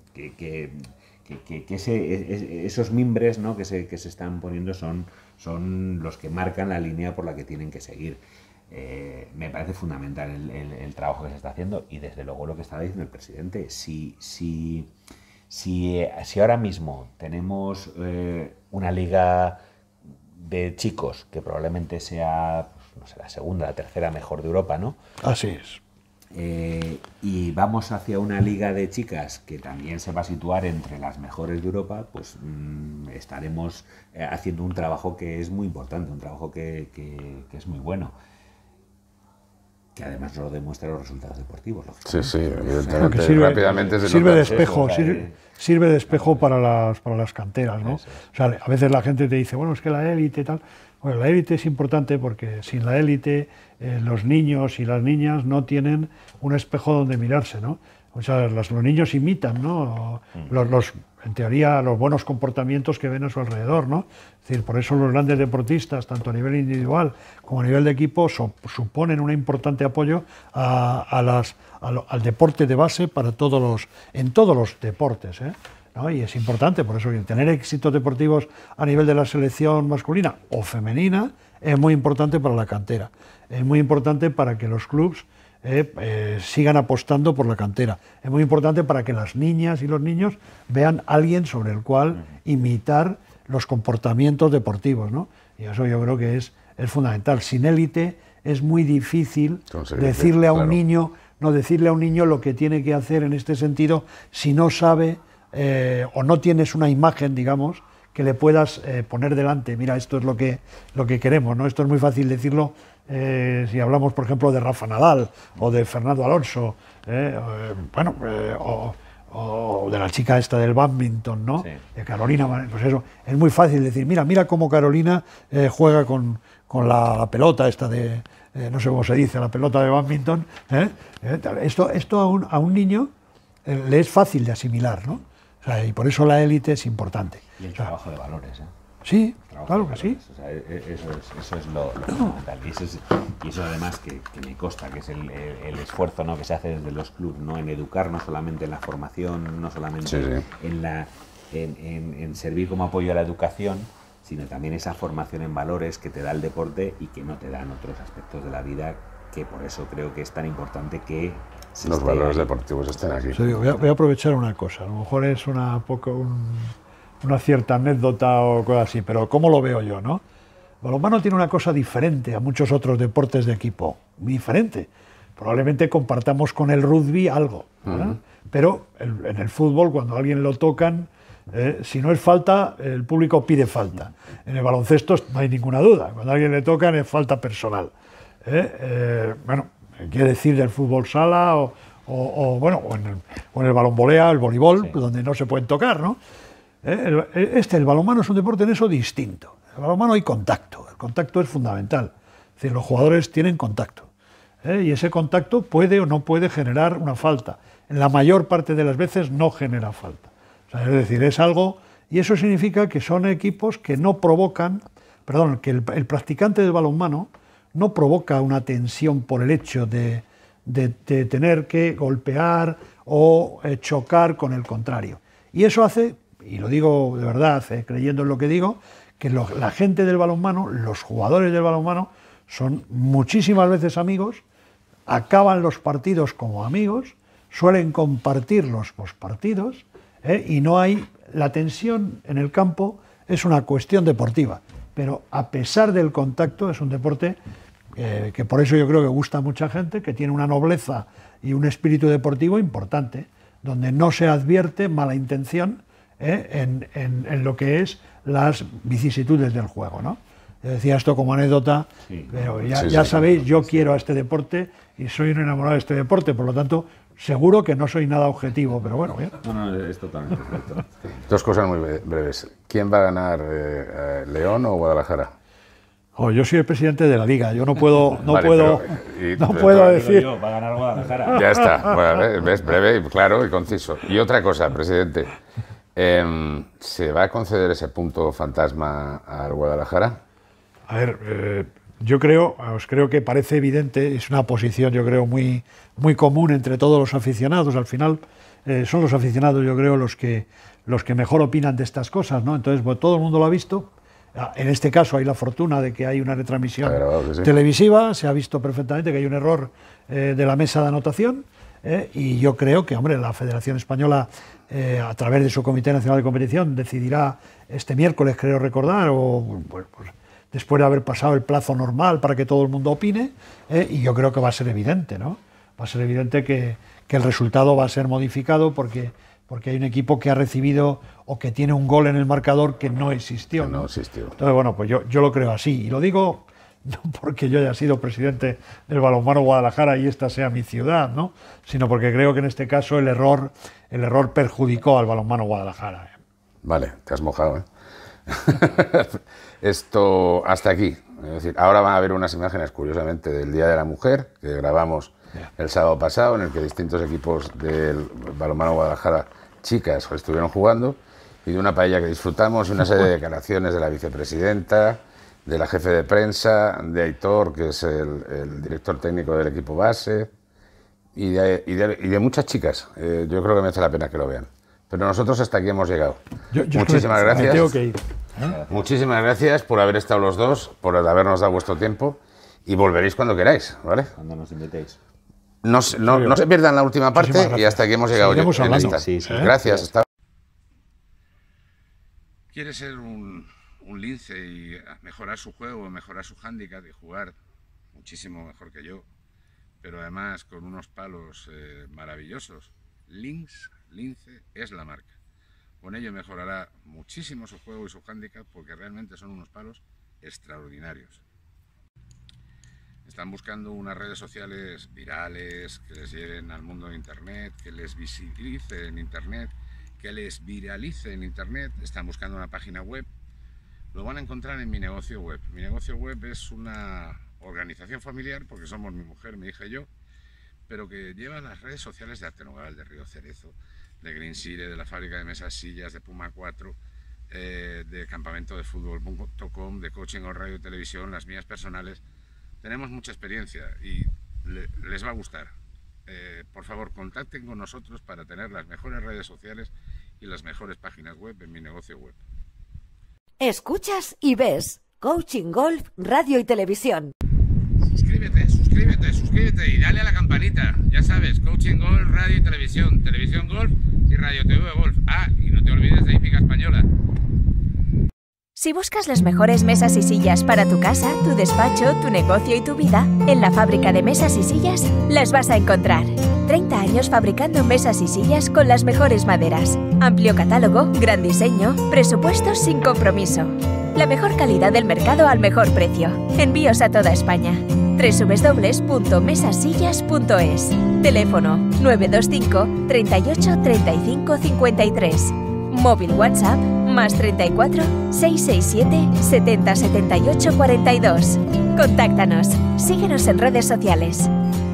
C: esos mimbres, ¿no?, que se están poniendo son los que marcan la línea por la que tienen que seguir. Me parece fundamental el trabajo que se está haciendo, y desde luego lo que estaba diciendo el presidente. Si ahora mismo tenemos una liga de chicos que probablemente sea, no sé, la segunda, la tercera mejor de Europa, ¿no?
B: Así es.
C: y vamos hacia una liga de chicas que también se va a situar entre las mejores de Europa, pues estaremos haciendo un trabajo que es muy importante, un trabajo que es muy bueno. Que además lo demuestra los resultados deportivos, lógicamente.
A: Sí, evidentemente, rápidamente se
B: sirve
A: nota.
B: de espejo, sirve de espejo para las canteras, ¿no? O sea, a veces la gente te dice, bueno, es que la élite y tal. Bueno, la élite es importante porque sin la élite los niños y las niñas no tienen un espejo donde mirarse, ¿no? O sea, los niños imitan, ¿no? En teoría, los buenos comportamientos que ven a su alrededor, ¿no? Es decir, por eso los grandes deportistas, tanto a nivel individual como a nivel de equipo, suponen un importante apoyo al deporte de base en todos los deportes, ¿no? Y es importante, por eso tener éxitos deportivos a nivel de la selección masculina o femenina es muy importante para la cantera, es muy importante para que los clubs sigan apostando por la cantera. Es muy importante para que las niñas y los niños vean a alguien sobre el cual imitar los comportamientos deportivos, ¿no? Y eso yo creo que es fundamental. Sin élite es muy difícil decirle a un niño, decirle a un niño lo que tiene que hacer en este sentido si no sabe o no tienes una imagen, digamos, que le puedas poner delante. Mira, esto es lo que queremos, ¿no? Esto es muy fácil decirlo si hablamos, por ejemplo, de Rafa Nadal o de Fernando Alonso, o de la chica esta del bádminton, ¿no? Sí. De Carolina, pues eso, es muy fácil decir, mira cómo Carolina juega con la pelota esta de, no sé cómo se dice, la pelota de bádminton. Esto a un niño le es fácil de asimilar, ¿no? O sea, y por eso la élite es importante.
C: Y el trabajo de valores, ¿eh?
B: Sí, claro que sí.
C: O sea, eso es lo fundamental. Y eso además que me consta, que es el esfuerzo, ¿no?, que se hace desde los clubes, ¿no?, en educar, no solamente en la formación, no solamente en servir como apoyo a la educación, sino también esa formación en valores que te da el deporte y que no te dan otros aspectos de la vida, que por eso creo que es tan importante que
A: los valores deportivos estén aquí.
B: Sí, voy a aprovechar una cosa, a lo mejor es una cierta anécdota o cosa así, pero ¿cómo lo veo yo, no? El balonmano tiene una cosa diferente a muchos otros deportes de equipo, muy diferente. Probablemente compartamos con el rugby algo, pero en el fútbol, cuando a alguien lo tocan, si no es falta, el público pide falta. En el baloncesto no hay ninguna duda, cuando a alguien le tocan es falta personal. Bueno, quiere decir del fútbol sala o en el balonvolea, el voleibol, donde no se pueden tocar, ¿no? El balonmano es un deporte en eso distinto. En el balonmano hay contacto, el contacto es fundamental. Es decir, los jugadores tienen contacto. Y ese contacto puede o no puede generar una falta. En la mayor parte de las veces no genera falta. O sea, es decir, es algo, y eso significa que son equipos que no provocan, que el practicante del balonmano no provoca una tensión por el hecho de tener que golpear o chocar con el contrario. Y eso hace, y lo digo de verdad, creyendo en lo que digo, que la gente del balonmano, los jugadores del balonmano, son muchísimas veces amigos, acaban los partidos como amigos, suelen compartir los postpartidos, y no hay, la tensión en el campo es una cuestión deportiva, pero a pesar del contacto es un deporte que por eso yo creo que gusta a mucha gente, que tiene una nobleza y un espíritu deportivo importante, donde no se advierte mala intención en lo que es las vicisitudes del juego, ¿no? Yo decía esto como anécdota, pero ya sabéis, yo quiero a este deporte y soy un enamorado de este deporte, por lo tanto, seguro que no soy nada objetivo, pero bueno, bien.
C: No, es totalmente cierto.
A: Dos cosas muy breves. ¿Quién va a ganar, León o Guadalajara?
B: Yo soy el presidente de la liga, yo no puedo decir.
C: Va a ganar Guadalajara.
A: Ya está, bueno, ves, breve, claro y conciso. Y otra cosa, presidente, ¿se va a conceder ese punto fantasma al Guadalajara?
B: A ver, yo creo que parece evidente, es una posición yo creo muy común entre todos los aficionados, al final son los aficionados yo creo los que mejor opinan de estas cosas, ¿no? Entonces todo el mundo lo ha visto. En este caso hay la fortuna de que hay una retransmisión televisiva, se ha visto perfectamente que hay un error de la mesa de anotación, y yo creo que, hombre, la Federación Española, a través de su Comité Nacional de Competición, decidirá este miércoles, creo recordar, pues, después de haber pasado el plazo normal para que todo el mundo opine, y yo creo que va a ser evidente, ¿no? va a ser evidente que el resultado va a ser modificado porque hay un equipo que ha recibido o que tiene un gol en el marcador que no existió.
A: No existió.
B: Entonces, bueno, pues yo lo creo así. Y lo digo no porque yo haya sido presidente del Balonmano Guadalajara y esta sea mi ciudad, ¿no? Sino porque creo que en este caso el error perjudicó al Balonmano Guadalajara.
A: Vale, te has mojado, ¿eh? Esto hasta aquí. Es decir, ahora van a haber unas imágenes, curiosamente, del Día de la Mujer, que grabamos el sábado pasado, en el que distintos equipos del Balonmano Guadalajara, chicas, estuvieron jugando, y de una paella que disfrutamos, y una serie de declaraciones de la vicepresidenta, de la jefe de prensa, de Aitor, que es el director técnico del equipo base, y de muchas chicas. Yo creo que merece la pena que lo vean. Pero nosotros hasta aquí hemos llegado. Muchísimas gracias.
B: Me tengo que ir.
A: Muchísimas gracias por haber estado los dos, por habernos dado vuestro tiempo, y volveréis cuando queráis, ¿vale?
C: Cuando nos invitéis.
A: No se pierdan la última parte y hasta aquí hemos llegado.
B: Seguiremos hablando.
A: Gracias. Hasta... ¿Quiere ser un lince y mejorar su juego, mejorar su hándicap y jugar muchísimo mejor que yo, pero además con unos palos maravillosos? Lince es la marca. Con ello mejorará muchísimo su juego y su hándicap porque realmente son unos palos extraordinarios. Están buscando unas redes sociales virales que les lleven al mundo de Internet, que les visibilice en Internet, que les viralice en Internet. Están buscando una página web. Lo van a encontrar en Mi Negocio Web. Mi Negocio Web es una organización familiar, porque somos mi mujer, mi hija y yo, pero que lleva las redes sociales de Arte Nogal, de Río Cerezo, de Green Sire, de la fábrica de mesas sillas, de Puma 4, de campamento de fútbol.com, de Coaching Golf Radio y Televisión, las mías personales. Tenemos mucha experiencia y les va a gustar. Por favor, contacten con nosotros para tener las mejores redes sociales y las mejores páginas web en Mi Negocio Web.
D: Escuchas y ves Coaching Golf Radio y Televisión.
A: Suscríbete y dale a la campanita. Ya sabes, Coaching Golf Radio y Televisión, Televisión Golf y Radio TV Golf. Ah, y no te olvides de Hípica Española.
I: Si buscas las mejores mesas y sillas para tu casa, tu despacho, tu negocio y tu vida, en la fábrica de mesas y sillas las vas a encontrar. 30 años fabricando mesas y sillas con las mejores maderas. Amplio catálogo, gran diseño, presupuestos sin compromiso. La mejor calidad del mercado al mejor precio. Envíos a toda España. www.mesasillas.es. Teléfono 925 38 35 53. Móvil WhatsApp más 34 667 70 78 42. Contáctanos. Síguenos en redes sociales.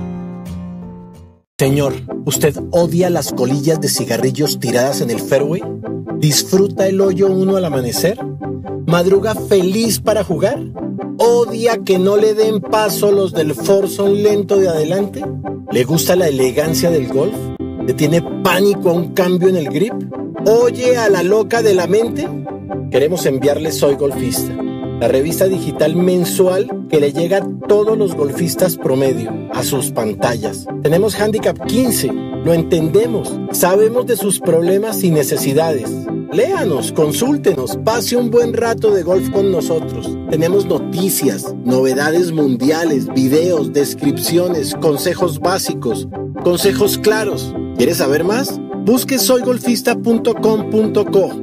K: Señor, ¿usted odia las colillas de cigarrillos tiradas en el fairway? ¿Disfruta el hoyo 1 al amanecer? ¿Madruga feliz para jugar? ¿Odia que no le den paso los del foursome lento de adelante? ¿Le gusta la elegancia del golf? ¿Le tiene pánico a un cambio en el grip? ¿Oye a la loca de la mente? Queremos enviarle Soy Golfista, la revista digital mensual que le llega a todos los golfistas promedio, a sus pantallas. Tenemos Handicap 15, lo entendemos, sabemos de sus problemas y necesidades. Léanos, consúltenos, pase un buen rato de golf con nosotros. Tenemos noticias, novedades mundiales, videos, descripciones, consejos básicos, consejos claros. ¿Quieres saber más? Busque soygolfista.com.co,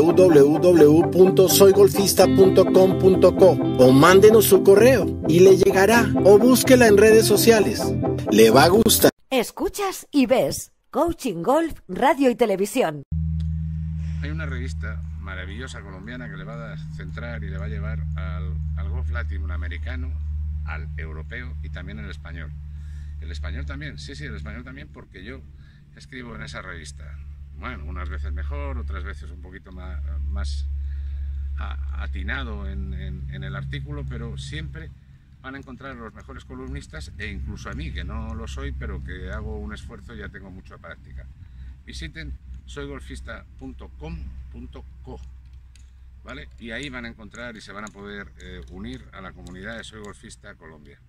K: www.soygolfista.com.co o mándenos su correo y le llegará, o búsquela en redes sociales. Le va a gustar.
D: Escuchas y ves Coaching Golf Radio y Televisión.
A: Hay una revista maravillosa colombiana que le va a centrar y le va a llevar al golf latinoamericano, al europeo y también al español. El español también, sí, el español también, porque yo escribo en esa revista. Bueno, unas veces mejor, otras veces un poquito más atinado en el artículo, pero siempre van a encontrar a los mejores columnistas e incluso a mí, que no lo soy, pero que hago un esfuerzo y ya tengo mucha práctica. Visiten soygolfista.com.co, ¿vale? Y ahí van a encontrar y se van a poder unir a la comunidad de Soy Golfista Colombia.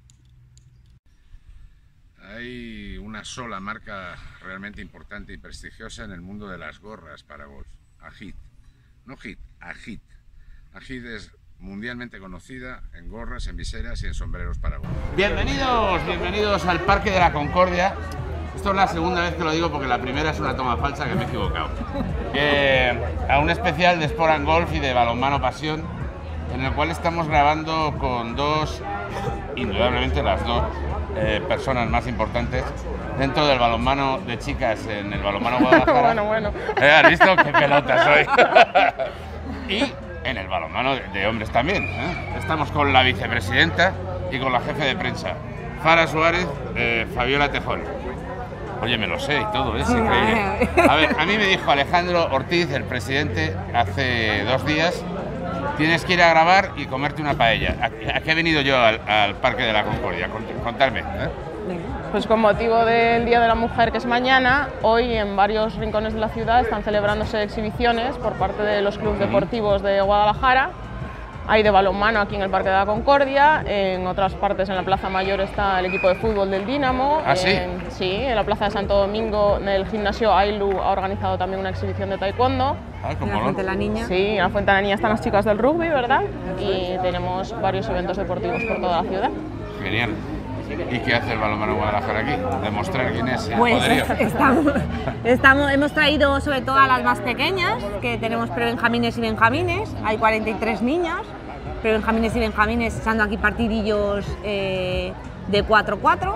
A: Hay una sola marca realmente importante y prestigiosa en el mundo de las gorras para golf, Agit. No Hit, Agit. Agit es mundialmente conocida en gorras, en viseras y en sombreros para golf. Bienvenidos al Parque de la Concordia. Esto es la segunda vez que lo digo porque la primera es una toma falsa que me he equivocado. A un especial de Sport and Golf y de Balonmano Pasión, en el cual estamos grabando con indudablemente las dos personas más importantes dentro del balonmano de chicas en el Balonmano Guadalajara.
L: Bueno.
A: ¿Has visto qué pelota soy? Y en el balonmano de hombres también. Estamos con la vicepresidenta y con la jefe de prensa, Fara Suárez, Fabiola Tejón. Oye, me lo sé y todo, es increíble. A ver, a mí me dijo Alejandro Ortiz, el presidente, hace 2 días, tienes que ir a grabar y comerte una paella. ¿A qué he venido yo al Parque de la Concordia? Contadme.
L: Pues con motivo del Día de la Mujer, que es mañana, hoy en varios rincones de la ciudad están celebrándose exhibiciones por parte de los clubes deportivos de Guadalajara. Hay de balonmano aquí en el Parque de la Concordia, en otras partes en la Plaza Mayor está el equipo de fútbol del Dinamo.
A: ¿Ah, sí?
L: Sí, en la Plaza de Santo Domingo, en el gimnasio Ailu ha organizado también una exhibición de taekwondo.
J: En la Fuente de la Niña.
L: Sí, en la Fuente de la Niña están las chicas del rugby, ¿verdad? Y tenemos varios eventos deportivos por toda la ciudad.
A: Genial. ¿Y qué hace el Balonmano Guadalajara aquí? Demostrar quién es el poderío.
J: Hemos traído sobre todo a las más pequeñas, que tenemos prebenjamines y benjamines, hay 43 niñas, prebenjamines y benjamines, echando aquí partidillos de 4-4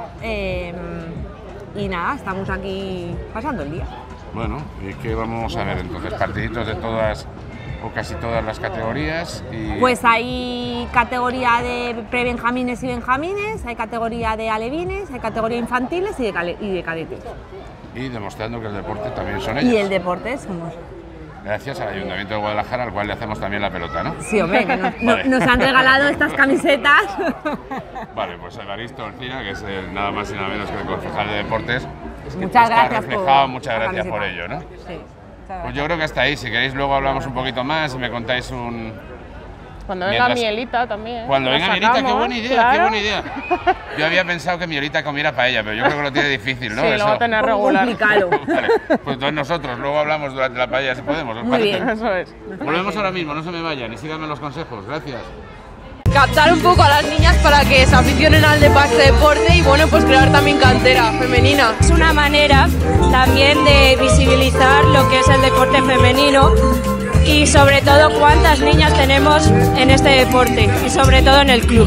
J: y nada, estamos aquí pasando el día.
A: Bueno, ¿y qué vamos a ver entonces? ¿Partiditos de todas o casi todas las categorías?
J: Pues hay categoría de prebenjamines y benjamines, hay categoría de alevines, hay categoría infantiles y de cadetes.
A: Y demostrando que el deporte también son ellos.
J: Y el deporte somos.
A: Gracias al Ayuntamiento de Guadalajara, al cual le hacemos también la pelota, ¿no?
J: Sí, hombre, que nos han regalado estas camisetas.
A: Vale, pues Evaristo Orcina, que es nada más y nada menos que el concejal de deportes,
J: muchas gracias
A: reflejado, muchas gracias por ello, ¿no?
J: Sí.
A: Pues yo creo que hasta ahí, si queréis luego hablamos un poquito más y me contáis un...
L: Cuando venga Mielita también.
A: Cuando venga Mielita, qué buena idea, claro. Qué buena idea. Yo había pensado que Mielita comiera paella, pero yo creo que lo tiene difícil, ¿no?
L: Sí, lo va a tener regular.
J: Complicado.
A: Vale, pues entonces nosotros luego hablamos durante la paella si podemos.
J: Muy bien.
L: Eso es.
A: Volvemos ahora mismo, no se me vayan y síganme los consejos. Gracias.
M: Captar un poco a las niñas para que se aficionen al deporte y bueno, pues crear también cantera femenina.
N: Es una manera también de visibilizar lo que es el deporte femenino y sobre todo cuántas niñas tenemos en este deporte y sobre todo en el club.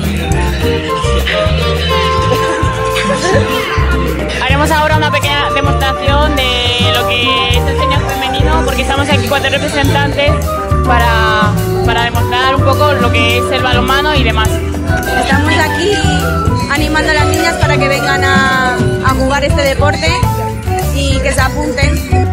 M: Haremos ahora una pequeña demostración de lo que es el tenis femenino porque estamos aquí 4 representantes para demostrar un poco lo que es el balonmano y demás.
N: Estamos aquí animando a las niñas para que vengan a jugar este deporte y que se apunten.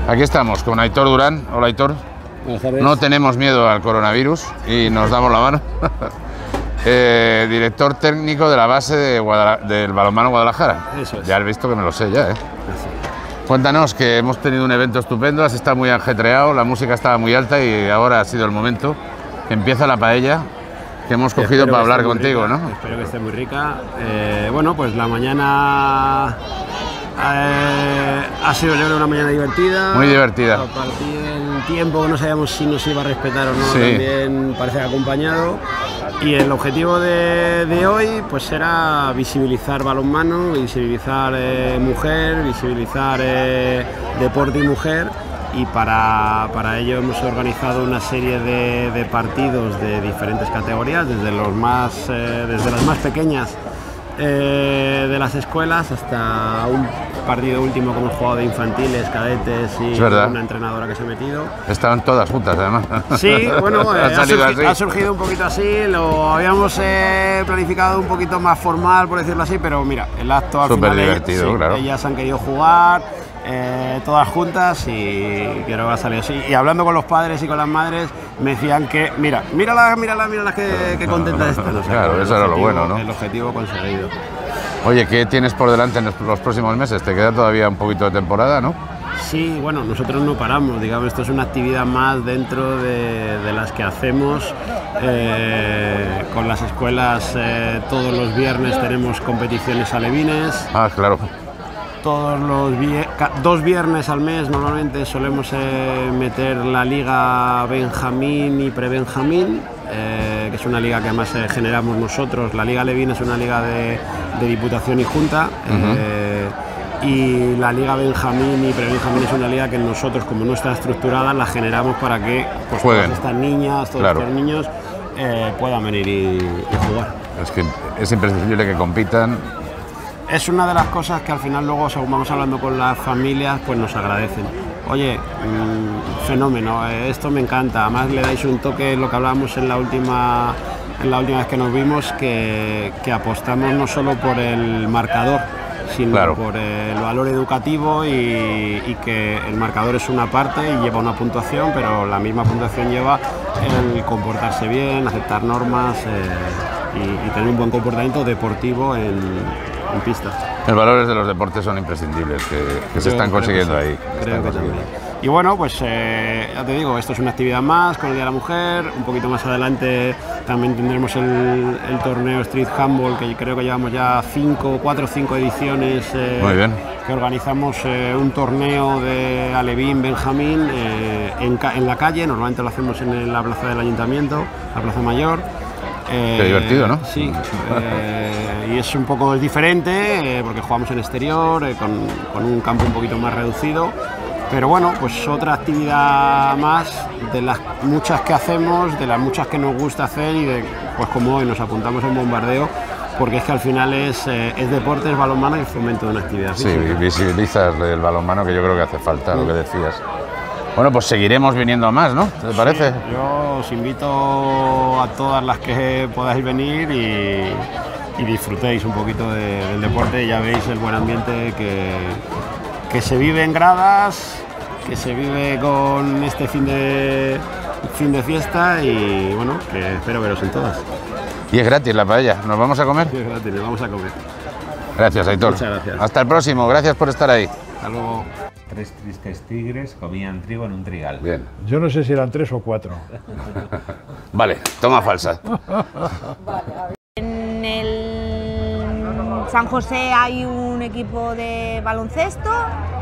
A: Aquí estamos con Aitor Durán. Hola, Aitor.
O: Buenas tardes.
A: No tenemos miedo al coronavirus y nos damos la mano. Director técnico de la base del balonmano Guadalajara.
O: Eso es.
A: Ya has visto que me lo sé ya, ¿eh? Cuéntanos, que hemos tenido un evento estupendo, has estado muy ajetreado, la música estaba muy alta y ahora ha sido el momento que empieza la paella que hemos cogido para hablar contigo,
O: rica,
A: ¿no?
O: Espero que esté muy rica. Bueno, pues la mañana ha sido, yo creo, una mañana divertida.
A: Muy divertida.
O: A partir del tiempo que no sabíamos si nos iba a respetar o no,
A: Sí.
O: también parece que ha acompañado. Y el objetivo de hoy pues era visibilizar balonmano, visibilizar mujer, visibilizar deporte y mujer, y para ello hemos organizado una serie de partidos de diferentes categorías, desde las más pequeñas de las escuelas hasta un partido último que hemos jugado de infantiles, cadetes y una entrenadora que se ha metido.
A: Estaban todas juntas, además.
O: Sí, bueno,
A: ha
O: ha surgido un poquito así, lo habíamos planificado un poquito más formal, por decirlo así, pero mira, el acto al final
A: divertido, claro.
O: Ellas han querido jugar, todas juntas, y creo que ha salido así. Y hablando con los padres y con las madres, me decían que, mírala que contenta está. No sé,
A: claro, eso era lo bueno, ¿no?
O: El objetivo conseguido.
A: Oye, ¿qué tienes por delante en los próximos meses? Te queda todavía un poquito de temporada, ¿no?
O: Sí, bueno, nosotros no paramos, digamos, esto es una actividad más dentro de las que hacemos. Con las escuelas todos los viernes tenemos competiciones alevines.
A: Ah, claro.
O: Todos los dos viernes al mes normalmente solemos meter la liga Benjamín y Prebenjamín, que es una liga que además generamos nosotros. La liga Alevín es una liga de Diputación y Junta. Y la liga Benjamín y Prebenjamín es una liga que nosotros, como no está estructurada, la generamos para que pues, todas estas niñas, todos estos niños puedan venir y jugar.
A: Es que es imprescindible que compitan.
O: Es una de las cosas que al final luego, según vamos hablando con las familias, pues nos agradecen. Oye, fenómeno, esto me encanta. Además le dais un toque, lo que hablábamos en la última vez que nos vimos, que apostamos no solo por el marcador, sino por el valor educativo, y que el marcador es una parte y lleva una puntuación, pero la misma puntuación lleva el comportarse bien, aceptar normas y tener un buen comportamiento deportivo en pista.
A: Los valores de los deportes son imprescindibles, que se están consiguiendo ahí.
O: Creo que también. Y bueno, pues ya te digo, esto es una actividad más con el Día de la Mujer. Un poquito más adelante también tendremos el torneo Street Handball, que creo que llevamos ya 4 o 5 ediciones.
A: Muy bien.
O: Que organizamos un torneo de Alevín, Benjamín, en la calle. Normalmente lo hacemos en la plaza del Ayuntamiento, la Plaza Mayor.
A: Qué divertido, ¿no?
O: Sí, y es un poco diferente porque jugamos en exterior, con un campo un poquito más reducido, pero bueno, pues otra actividad más de las muchas que hacemos, de las muchas que nos gusta hacer, y pues como hoy nos apuntamos en Bombardeo, porque es que al final es deporte, es balonmano y fomento de una actividad física.
A: Sí, visibilizas el balonmano, que yo creo que hace falta, lo que decías. Bueno, pues seguiremos viniendo a más, ¿no? ¿Te parece?
O: Sí, yo os invito a todas las que podáis venir y disfrutéis un poquito del deporte. Ya veis el buen ambiente que se vive en gradas, que se vive con este fin de fiesta, y bueno, que espero veros en todas.
A: Y es gratis la paella, ¿nos vamos a comer?
O: Sí, es gratis, nos vamos a comer.
A: Gracias, Aitor.
O: Muchas gracias.
A: Hasta el próximo, gracias por estar ahí.
O: Hasta luego.
C: 3 tristes tigres comían trigo en un trigal.
A: Bien.
B: Yo no sé si eran 3 o 4.
A: Vale, toma falsa.
J: En el San José hay un equipo de baloncesto.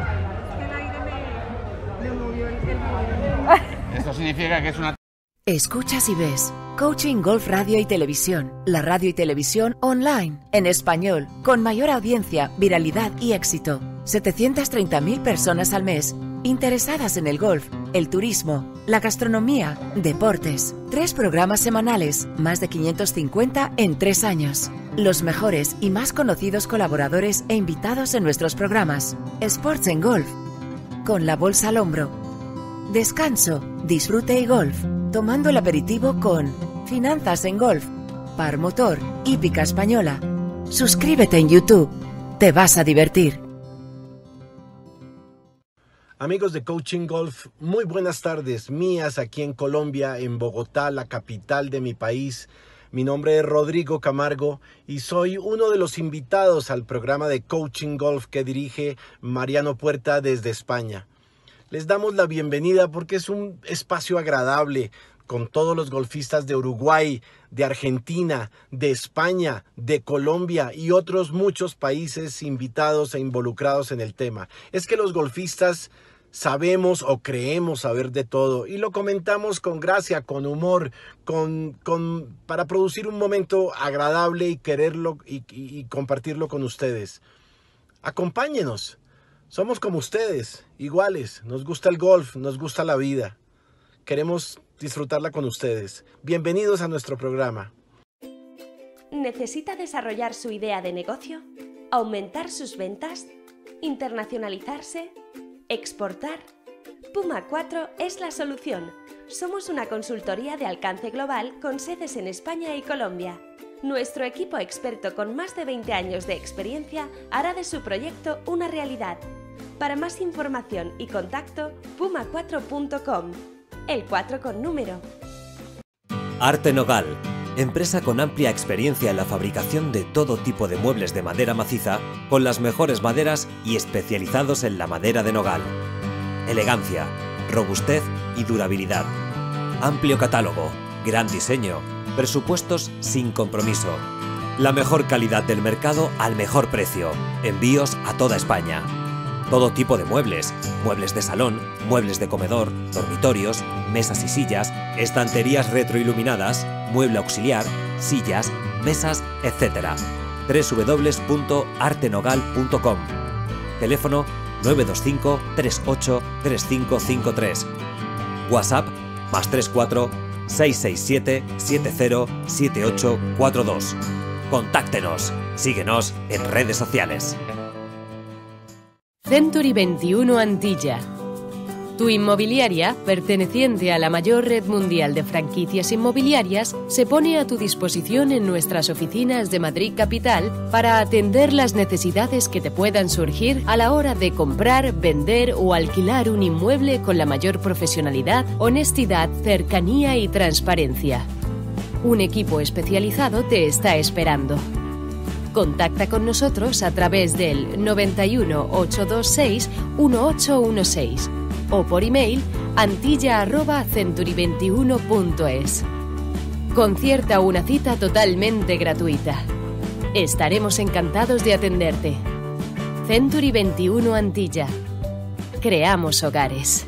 A: Esto significa que es una...
D: Escuchas y ves Coaching Golf Radio y Televisión, la radio y televisión online, en español, con mayor audiencia, viralidad y éxito. 730.000 personas al mes, interesadas en el golf, el turismo, la gastronomía, deportes. 3 programas semanales, más de 550 en 3 años. Los mejores y más conocidos colaboradores e invitados en nuestros programas. Sports en Golf, con la bolsa al hombro. Descanso, disfrute y golf, tomando el aperitivo con Finanzas en Golf, Par Motor, Hípica Española. Suscríbete en YouTube, te vas a divertir.
K: Amigos de Coaching Golf, muy buenas tardes mías aquí en Colombia, en Bogotá, la capital de mi país. Mi nombre es Rodrigo Camargo y soy uno de los invitados al programa de Coaching Golf que dirige Mariano Puerta desde España. Les damos la bienvenida porque es un espacio agradable con todos los golfistas de Uruguay, de Argentina, de España, de Colombia y otros muchos países invitados e involucrados en el tema. Es que los golfistas sabemos o creemos saber de todo y lo comentamos con gracia, con humor, para producir un momento agradable y quererlo y compartirlo con ustedes. Acompáñenos, somos como ustedes, iguales, nos gusta el golf, nos gusta la vida. Queremos disfrutarla con ustedes. Bienvenidos a nuestro programa.
P: ¿Necesita desarrollar su idea de negocio? ¿Aumentar sus ventas? ¿Internacionalizarse? ¿Exportar? Puma 4 es la solución. Somos una consultoría de alcance global con sedes en España y Colombia. Nuestro equipo experto con más de 20 años de experiencia hará de su proyecto una realidad. Para más información y contacto, puma4.com. El 4 con número.
G: Arte Nogal, empresa con amplia experiencia en la fabricación de todo tipo de muebles de madera maciza, con las mejores maderas y especializados en la madera de nogal. Elegancia, robustez y durabilidad. Amplio catálogo, gran diseño, presupuestos sin compromiso. La mejor calidad del mercado al mejor precio. Envíos a toda España. Todo tipo de muebles, muebles de salón, muebles de comedor, dormitorios, mesas y sillas, estanterías retroiluminadas, mueble auxiliar, sillas, mesas, etc. www.artenogal.com. Teléfono 925 38 3553. WhatsApp +34 667 70 7842. Contáctenos. Síguenos en redes sociales.
H: Century 21 Antilla. Tu inmobiliaria, perteneciente a la mayor red mundial de franquicias inmobiliarias, se pone a tu disposición en nuestras oficinas de Madrid Capital para atender las necesidades que te puedan surgir a la hora de comprar, vender o alquilar un inmueble con la mayor profesionalidad, honestidad, cercanía y transparencia. Un equipo especializado te está esperando. Contacta con nosotros a través del 91 826 1816 o por email antilla@century21.es. Concierta una cita totalmente gratuita. Estaremos encantados de atenderte. Century 21 Antilla. Creamos hogares.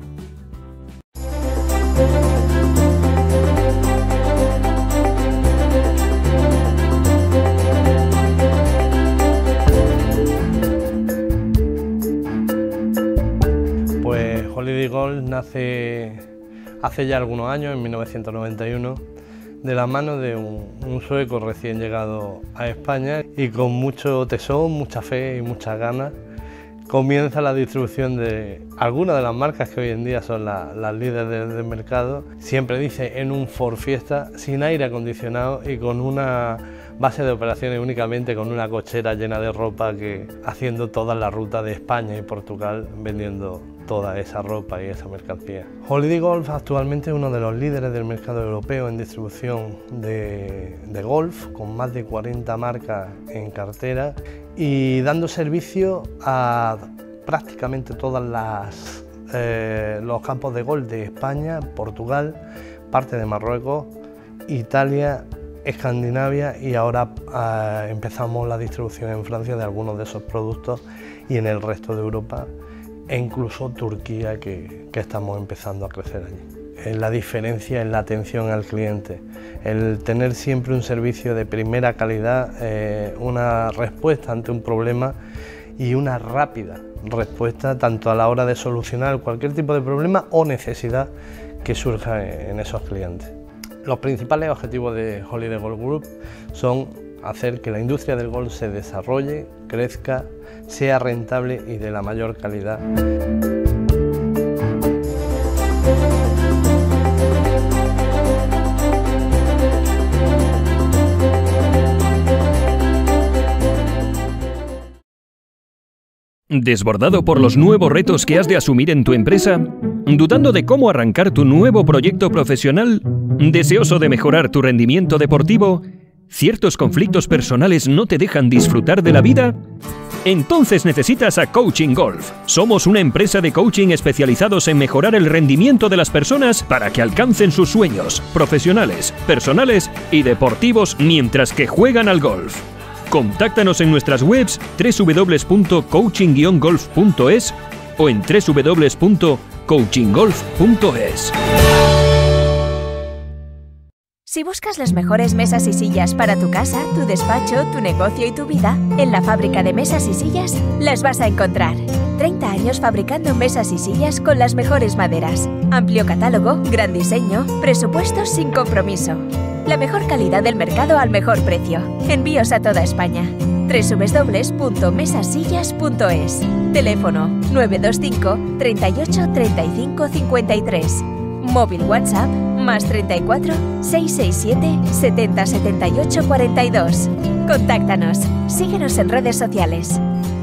E: Holiday Golf nace hace ya algunos años, en 1991, de la mano de un sueco recién llegado a España y con mucho tesón, mucha fe y muchas ganas comienza la distribución de algunas de las marcas que hoy en día son las líderes del mercado. Siempre dice en un Ford Fiesta, sin aire acondicionado y con una base de operaciones únicamente con una cochera llena de ropa, que haciendo toda la ruta de España y Portugal vendiendo toda esa ropa y esa mercancía. Holiday Golf actualmente es uno de los líderes del mercado europeo en distribución de golf, con más de 40 marcas en cartera y dando servicio a prácticamente todos los campos de golf de España, Portugal, parte de Marruecos, Italia, Escandinavia y ahora empezamos la distribución en Francia de algunos de esos productos y en el resto de Europa e incluso Turquía, que estamos empezando a crecer allí. La diferencia en la atención al cliente, el tener siempre un servicio de primera calidad, una respuesta ante un problema y una rápida respuesta tanto a la hora de solucionar cualquier tipo de problema o necesidad que surja en esos clientes. Los principales objetivos de Holiday Golf Group son hacer que la industria del golf se desarrolle, crezca, sea rentable y de la mayor calidad.
Q: ¿Desbordado por los nuevos retos que has de asumir en tu empresa? ¿Dudando de cómo arrancar tu nuevo proyecto profesional? ¿Deseoso de mejorar tu rendimiento deportivo? ¿Ciertos conflictos personales no te dejan disfrutar de la vida? Entonces necesitas a Coaching Golf. Somos una empresa de coaching especializados en mejorar el rendimiento de las personas para que alcancen sus sueños profesionales, personales y deportivos mientras que juegan al golf. Contáctanos en nuestras webs www.coaching-golf.es o en www.coachinggolf.es.
I: Si buscas las mejores mesas y sillas para tu casa, tu despacho, tu negocio y tu vida, en la Fábrica de Mesas y Sillas las vas a encontrar. 30 años fabricando mesas y sillas con las mejores maderas. Amplio catálogo, gran diseño, presupuestos sin compromiso. La mejor calidad del mercado al mejor precio. Envíos a toda España. www.mesasillas.es. Teléfono 925 38 35 53. Móvil WhatsApp más 34 667 70 78 42. Contáctanos. Síguenos en redes sociales.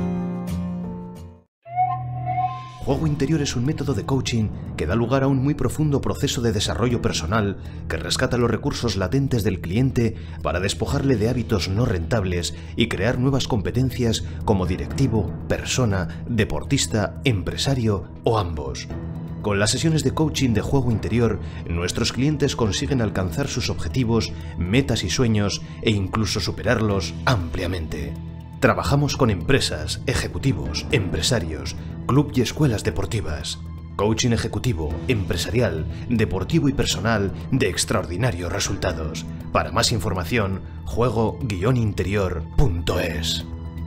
R: Juego Interior es un método de coaching que da lugar a un muy profundo proceso de desarrollo personal que rescata los recursos latentes del cliente para despojarle de hábitos no rentables y crear nuevas competencias como directivo, persona, deportista, empresario o ambos. Con las sesiones de coaching de Juego Interior, nuestros clientes consiguen alcanzar sus objetivos, metas y sueños e incluso superarlos ampliamente. Trabajamos con empresas, ejecutivos, empresarios, club y escuelas deportivas. Coaching ejecutivo, empresarial, deportivo y personal de extraordinarios resultados. Para más información, juego-interior.es.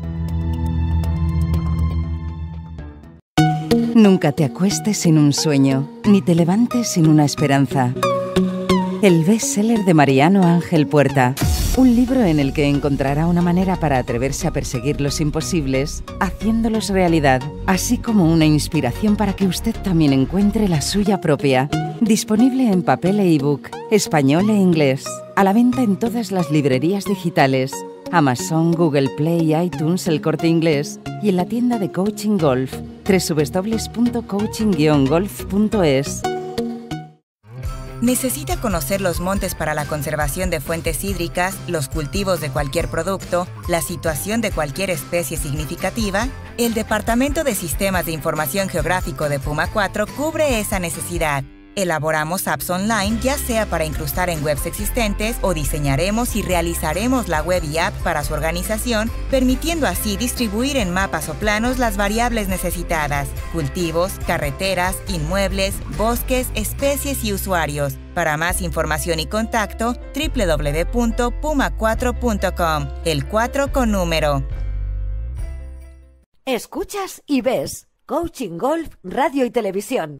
S: Nunca te acuestes sin un sueño, ni te levantes sin una esperanza. El bestseller de Mariano Ángel Puerta. Un libro en el que encontrará una manera para atreverse a perseguir los imposibles, haciéndolos realidad, así como una inspiración para que usted también encuentre la suya propia. Disponible en papel e ebook, español e inglés. A la venta en todas las librerías digitales. Amazon, Google Play, iTunes, El Corte Inglés y en la tienda de Coaching Golf, www.coaching-golf.es.
T: ¿Necesita conocer los montes para la conservación de fuentes hídricas, los cultivos de cualquier producto, la situación de cualquier especie significativa? El Departamento de Sistemas de Información Geográfico de Puma 4 cubre esa necesidad. Elaboramos apps online, ya sea para incrustar en webs existentes o diseñaremos y realizaremos la web y app para su organización, permitiendo así distribuir en mapas o planos las variables necesitadas: cultivos, carreteras, inmuebles, bosques, especies y usuarios. Para más información y contacto, www.puma4.com, el 4 con número.
D: Escuchas y ves Coaching Golf Radio y Televisión.